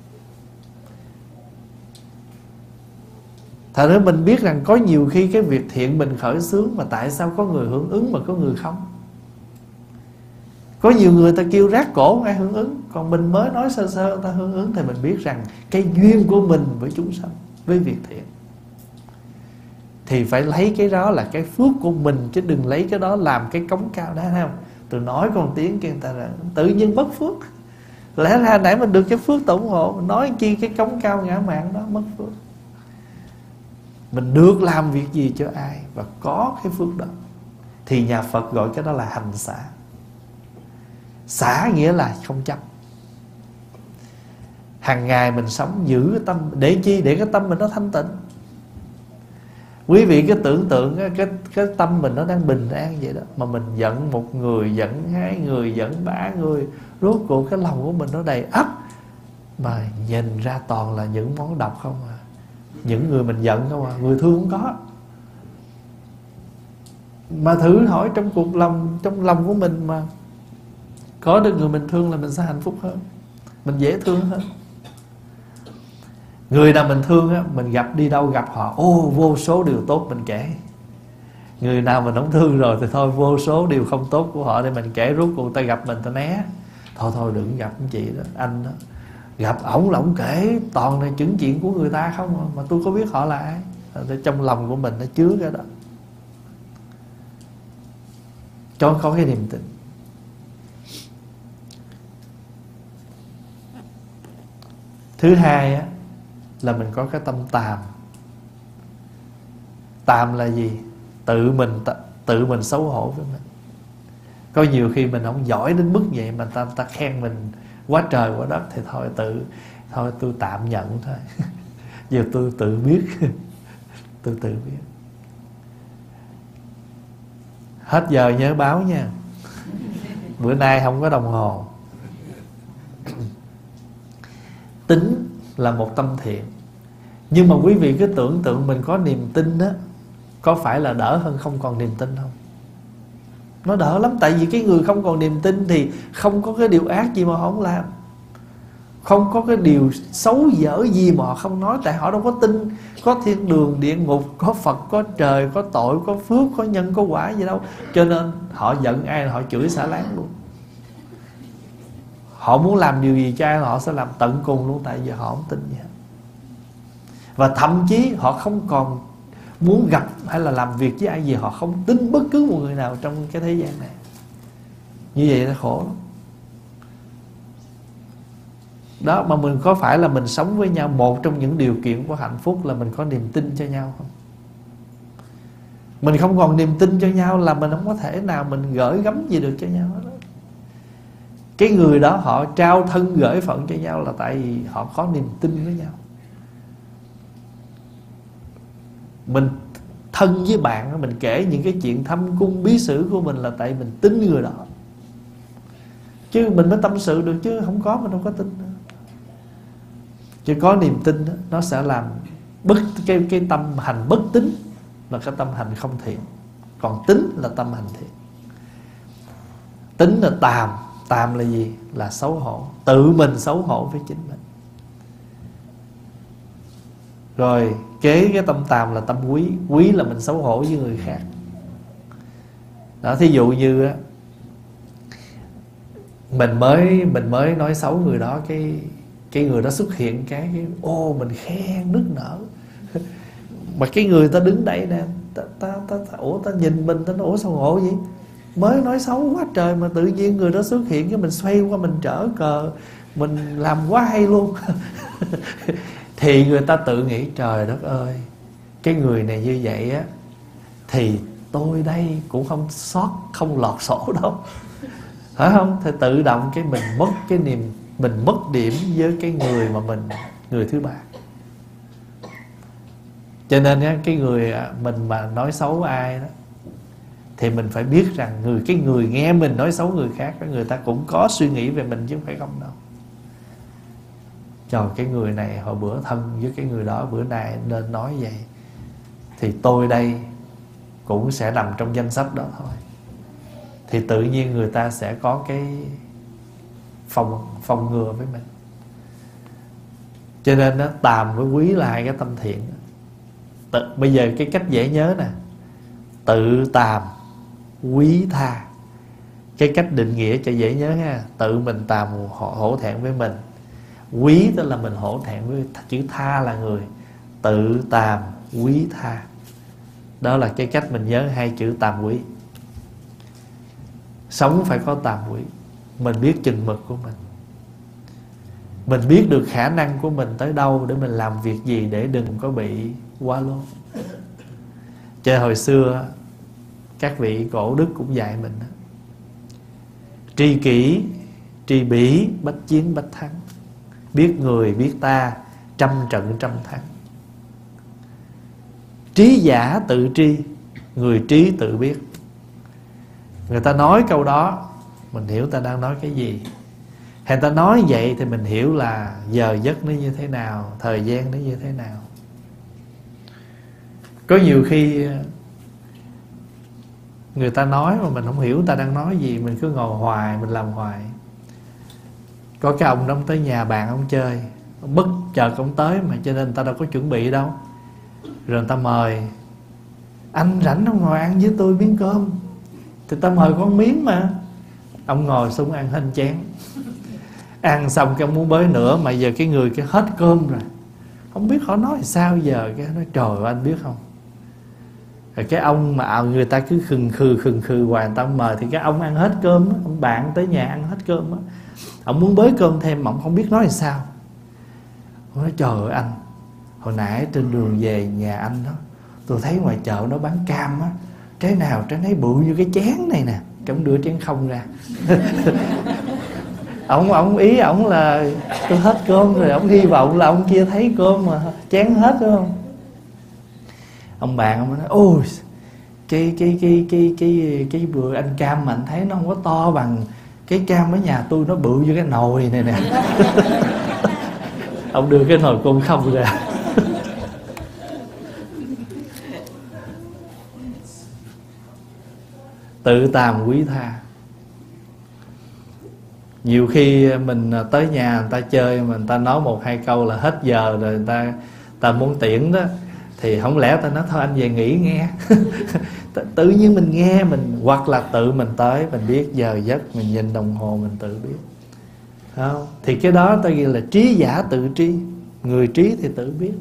Thật ra mình biết rằng có nhiều khi cái việc thiện mình khởi xướng mà tại sao có người hưởng ứng mà có người không. Có nhiều người ta kêu rát cổ ai hưởng ứng, còn mình mới nói sơ sơ ta hưởng ứng. Thì mình biết rằng cái duyên của mình với chúng sanh, với việc thiện, thì phải lấy cái đó là cái phước của mình, chứ đừng lấy cái đó làm cái cống cao. Đó không? Tôi nói con tiếng kêu người ta là tự nhiên mất phước. Lẽ ra nãy mình được cái phước tổng hộ, mình nói chi cái cống cao ngã mạn đó mất phước. Mình được làm việc gì cho ai và có cái phước đó thì nhà Phật gọi cái đó là hành xả. Xả nghĩa là không chấp. Hàng ngày mình sống giữ cái tâm để chi? Để cái tâm mình nó thanh tịnh. Quý vị cứ tưởng tượng cái tâm mình nó đang bình an vậy đó, mà mình giận một người, giận hai người, giận ba người, rốt cuộc cái lòng của mình nó đầy ắp, mà nhìn ra toàn là những món độc không à. Những người mình giận không à, người thương không có. Mà thử hỏi trong cuộc lòng, trong lòng của mình mà có được người mình thương là mình sẽ hạnh phúc hơn, mình dễ thương hơn. Người nào mình thương á, mình gặp đi đâu gặp họ, vô số điều tốt mình kể. Người nào mình không thương rồi thì thôi, vô số điều không tốt của họ để mình kể. Rốt cuộc ta gặp mình ta né. Thôi đừng gặp anh chị đó, anh đó, gặp ổng là ổng kể toàn là những chuyện của người ta không mà tôi có biết họ là ai. Trong lòng của mình nó chứa cái đó, cho có cái niềm tin. Thứ hai á, là mình có cái tâm tàm. Tàm là gì? Tự mình xấu hổ với mình. Có nhiều khi mình không giỏi đến mức vậy mà ta khen mình quá trời quá đất thì thôi thôi tôi tạm nhận thôi. Giờ tôi tự biết. Tôi tự biết. Hết giờ nhớ báo nha. Bữa nay không có đồng hồ. Tính là một tâm thiện. Nhưng mà quý vị cứ tưởng tượng mình có niềm tin đó, có phải là đỡ hơn không còn niềm tin không? Nó đỡ lắm. Tại vì cái người không còn niềm tin thì không có cái điều ác gì mà họ không làm, không có cái điều xấu dở gì mà họ không nói. Tại họ đâu có tin có thiên đường địa ngục, có Phật, có trời, có tội, có phước, có nhân, có quả gì đâu. Cho nên họ giận ai họ chửi xả láng luôn. Họ muốn làm điều gì cho ai họ sẽ làm tận cùng luôn. Tại vì họ không tin gì hết. Và thậm chí họ không còn muốn gặp hay là làm việc với ai gì. Họ không tin bất cứ một người nào trong cái thế gian này. Như vậy là khổ lắm. Đó, mà mình có phải là mình sống với nhau, một trong những điều kiện của hạnh phúc là mình có niềm tin cho nhau không? Mình không còn niềm tin cho nhau là mình không có thể nào mình gửi gắm gì được cho nhau hết. Cái người đó họ trao thân gửi phận cho nhau là tại vì họ có niềm tin với nhau. Mình thân với bạn, mình kể những cái chuyện thâm cung bí sử của mình là tại mình tin người đó. Chứ mình mới tâm sự được, chứ không có mình không có tin nữa. Chứ có niềm tin đó, nó sẽ làm cái tâm hành bất tín là cái tâm hành không thiện. Còn tín là tâm hành thiện. Tín là tàm. Tàm là gì? Là xấu hổ. Tự mình xấu hổ với chính mình. Rồi kế cái tâm tàm là tâm quý. Quý là mình xấu hổ với người khác. Đó, thí dụ như á, mình mới nói xấu người đó, cái người đó xuất hiện cái ô mình khen nức nở. Mà cái người ta đứng đây nè, ta nhìn mình, ta nói ủa sao ngộ vậy? Mới nói xấu quá trời mà tự nhiên người đó xuất hiện, cái mình xoay qua mình trở cờ, mình làm quá hay luôn. Thì người ta tự nghĩ trời đất ơi, cái người này như vậy á thì tôi đây cũng không sót, không lọt sổ đâu, phải không? Thì tự động cái mình mất cái niềm, mình mất điểm với cái người mà mình, người thứ ba. Cho nên á, cái người mình mà nói xấu ai đó thì mình phải biết rằng cái người nghe mình nói xấu người khác, người ta cũng có suy nghĩ về mình chứ không phải không đâu. Trời, cái người này hồi bữa thân với cái người đó, bữa nay nên nói vậy, thì tôi đây cũng sẽ nằm trong danh sách đó thôi. Thì tự nhiên người ta sẽ có cái phòng ngừa với mình. Cho nên đó, tàm với quý là hai cái tâm thiện. Bây giờ cái cách dễ nhớ nè, tự tàm quý tha. Cái cách định nghĩa cho dễ nhớ ha. Tự mình tàm hổ thẹn với mình, quý tức là mình hổ thẹn với, chữ tha là người. Tự tàm quý tha. Đó là cái cách mình nhớ hai chữ tàm quý. Sống phải có tàm quý. Mình biết chừng mực của mình biết được khả năng của mình tới đâu để mình làm việc gì, để đừng có bị quá lố. Chứ hồi xưa các vị cổ đức cũng dạy mình đó. Tri kỷ, tri bỉ, bách chiến bách thắng. Biết người biết ta, trăm trận trăm thắng. Trí giả tự tri, người trí tự biết. Người ta nói câu đó mình hiểu ta đang nói cái gì. Hay ta nói vậy thì mình hiểu là giờ giấc nó như thế nào, thời gian nó như thế nào. Có nhiều khi người ta nói mà mình không hiểu ta đang nói gì, mình cứ ngồi hoài, mình làm hoài. Có cái ông đó tới nhà bạn ông chơi, bất chợt ông tới mà, cho nên người ta đâu có chuẩn bị đâu. Rồi người ta mời, anh rảnh ông ngồi ăn với tôi miếng cơm. Thì ta mời con miếng mà. Ông ngồi xuống ăn hết chén. Ăn xong cái ông muốn bới nữa, mà giờ cái người cái hết cơm rồi, không biết họ nói sao giờ. Cái nói trời ơi anh biết không, rồi cái ông mà người ta cứ khừng khừ hoài, người ta mời thì cái ông ăn hết cơm á, ông bạn tới nhà ăn hết cơm á, ông muốn bới cơm thêm mà ông không biết nói làm sao. Ông nói trời ơi anh, hồi nãy trên đường về nhà anh đó, tôi thấy ngoài chợ nó bán cam á, trái nào trái nấy bự như cái chén này nè. Cái ông đưa chén không ra. Ông ý ông là tôi hết cơm rồi, ông hy vọng là ông kia thấy cơm mà chén hết, đúng không? Ông bạn ông nói ôi cái bữa ăn cam mà anh thấy nó không có to bằng cái cam ở nhà tôi, nó bự như cái nồi này nè. Ông đưa cái nồi cơm không ra. Tự tàm quý tha. Nhiều khi mình tới nhà người ta chơi mà người ta nói một hai câu là hết giờ rồi, người ta muốn tiễn đó, thì không lẽ ta nói thôi anh về nghỉ nghe. Tự nhiên mình nghe, mình hoặc là tự mình tới, mình biết giờ giấc, mình nhìn đồng hồ mình tự biết, không? Thì cái đó ta ghi là trí giả tự tri. Người trí thì tự biết.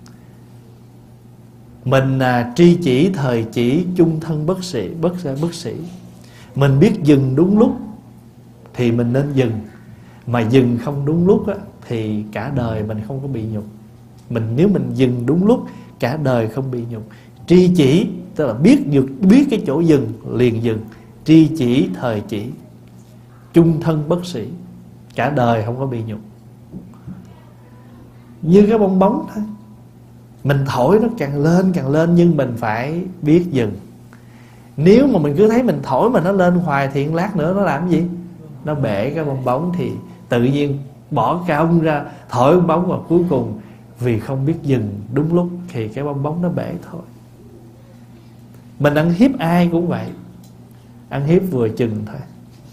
Mình tri chỉ thời chỉ, chung thân bất sĩ. Mình biết dừng đúng lúc thì mình nên dừng. Mà dừng không đúng lúc á, thì cả đời mình không có bị nhục. Nếu mình dừng đúng lúc, cả đời không bị nhục. Tri chỉ tức là biết cái chỗ dừng liền dừng. Tri chỉ thời chỉ, chung thân bất sĩ, cả đời không có bị nhục. Như cái bong bóng thôi, mình thổi nó càng lên, nhưng mình phải biết dừng. Nếu mà mình cứ thấy mình thổi mà nó lên hoài thì lát nữa nó làm gì? Nó bể cái bong bóng. Thì tự nhiên bỏ cả ông ra thổi bong bóng, và cuối cùng vì không biết dừng đúng lúc thì cái bong bóng nó bể thôi. Mình ăn hiếp ai cũng vậy, ăn hiếp vừa chừng thôi.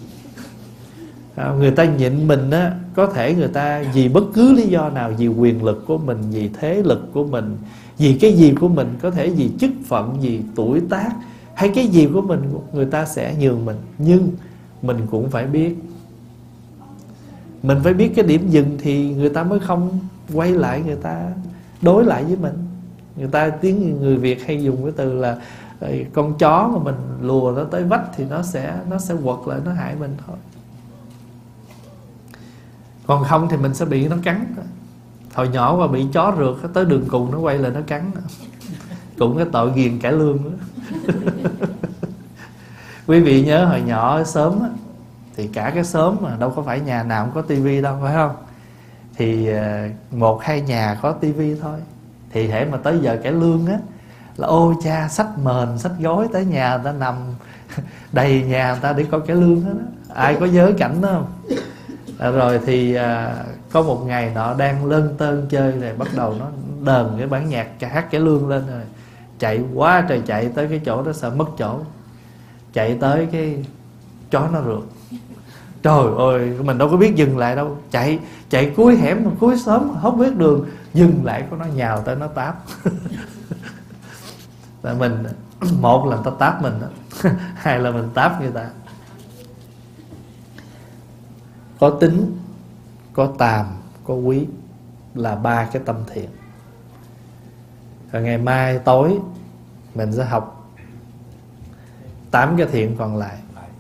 Người ta nhịn mình á, có thể người ta vì bất cứ lý do nào, vì quyền lực của mình, vì thế lực của mình, vì cái gì của mình, có thể vì chức phận, vì tuổi tác hay cái gì của mình, người ta sẽ nhường mình. Nhưng mình cũng phải biết, mình phải biết cái điểm dừng thì người ta mới không quay lại, người ta đối lại với mình. Người Việt hay dùng cái từ là con chó mà mình lùa nó tới vách thì nó sẽ quật lại, nó hại mình thôi. Còn không thì mình sẽ bị nó cắn. Hồi nhỏ mà bị chó rượt tới đường cùng nó quay lại nó cắn. Cũng cái tội ghiền cải lương đó. Quý vị nhớ hồi nhỏ ở xóm á, thì cả cái xóm mà đâu có phải nhà nào cũng có tivi đâu, phải không? Thì một hai nhà có tivi thôi. Thì hễ mà tới giờ cải lương á, là ô cha xách mền xách gối tới nhà người ta nằm đầy nhà người ta để coi cải lương hết á. Ai có nhớ cảnh đó không? Rồi thì có một ngày nọ đang lân tơn chơi, rồi bắt đầu nó đờn cái bản nhạc hát cải lương lên, rồi chạy quá trời, chạy tới cái chỗ đó sợ mất chỗ, chạy tới cái chó nó rượt. Trời ơi, mình đâu có biết dừng lại đâu, chạy cuối hẻm, cuối xóm không biết đường, dừng lại có nó nhào tới nó táp. Tại mình một là người ta táp mình đó, hai là mình táp người ta. Có tính, có tàm, có quý là ba cái tâm thiện. Rồi ngày mai tối mình sẽ học 8 cái thiện còn lại.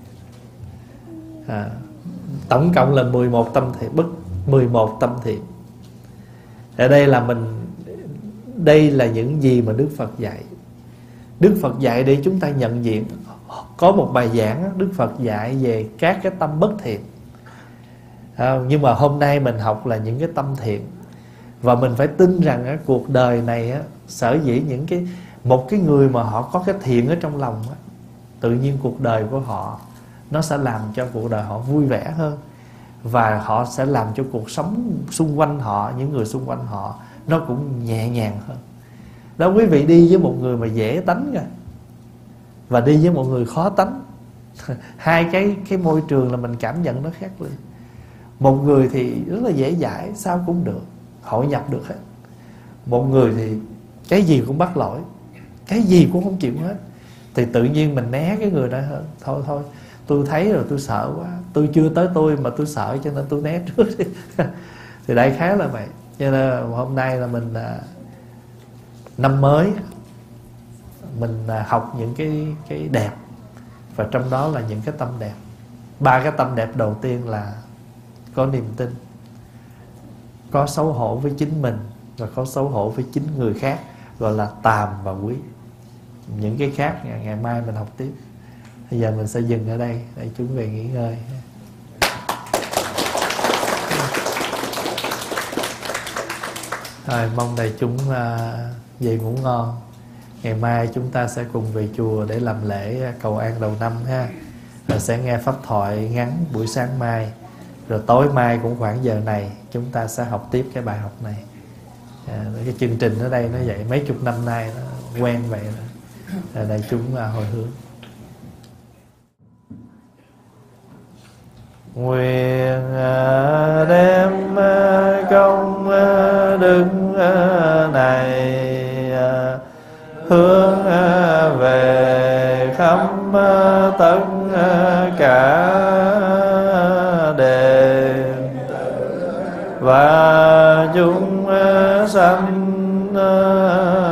Tổng cộng là 11 tâm thiện, 11 tâm thiện. Ở đây là những gì mà Đức Phật dạy. Đức Phật dạy để chúng ta nhận diện. Có một bài giảng Đức Phật dạy về các cái tâm bất thiện. Nhưng mà hôm nay mình học là những cái tâm thiện. Và mình phải tin rằng cuộc đời này sở dĩ một cái người mà họ có cái thiện ở trong lòng, tự nhiên cuộc đời của họ nó sẽ làm cho cuộc đời họ vui vẻ hơn. Và họ sẽ làm cho cuộc sống xung quanh họ, những người xung quanh họ, nó cũng nhẹ nhàng hơn. Đó, quý vị đi với một người mà dễ tánh kìa, và đi với một người khó tánh, hai cái môi trường là mình cảm nhận nó khác liền. Một người thì rất là dễ dãi, sao cũng được, hội nhập được hết. Một người thì cái gì cũng bắt lỗi, cái gì cũng không chịu hết, thì tự nhiên mình né cái người đó hơn. Thôi tôi thấy rồi tôi sợ quá, tôi chưa tới tôi mà tôi sợ, cho nên tôi né trước đi. Thì đại khái là vậy. Cho nên hôm nay là mình năm mới, mình học những cái đẹp, và trong đó là những cái tâm đẹp. Ba cái tâm đẹp đầu tiên là có niềm tin, có xấu hổ với chính mình, và có xấu hổ với chính người khác, gọi là tàm và quý. Những cái khác ngày mai mình học tiếp. Bây giờ mình sẽ dừng ở đây để chuẩn bị nghỉ ngơi. Rồi, mong đại chúng về ngủ ngon. Ngày mai chúng ta sẽ cùng về chùa để làm lễ cầu an đầu năm ha. Rồi sẽ nghe pháp thoại ngắn buổi sáng mai. Rồi tối mai cũng khoảng giờ này chúng ta sẽ học tiếp cái bài học này. Cái chương trình ở đây nó vậy, mấy chục năm nay nó quen vậy rồi. Đại chúng hồi hướng. Nguyện đem công đức này hướng về khắp tất cả đề và chúng sanh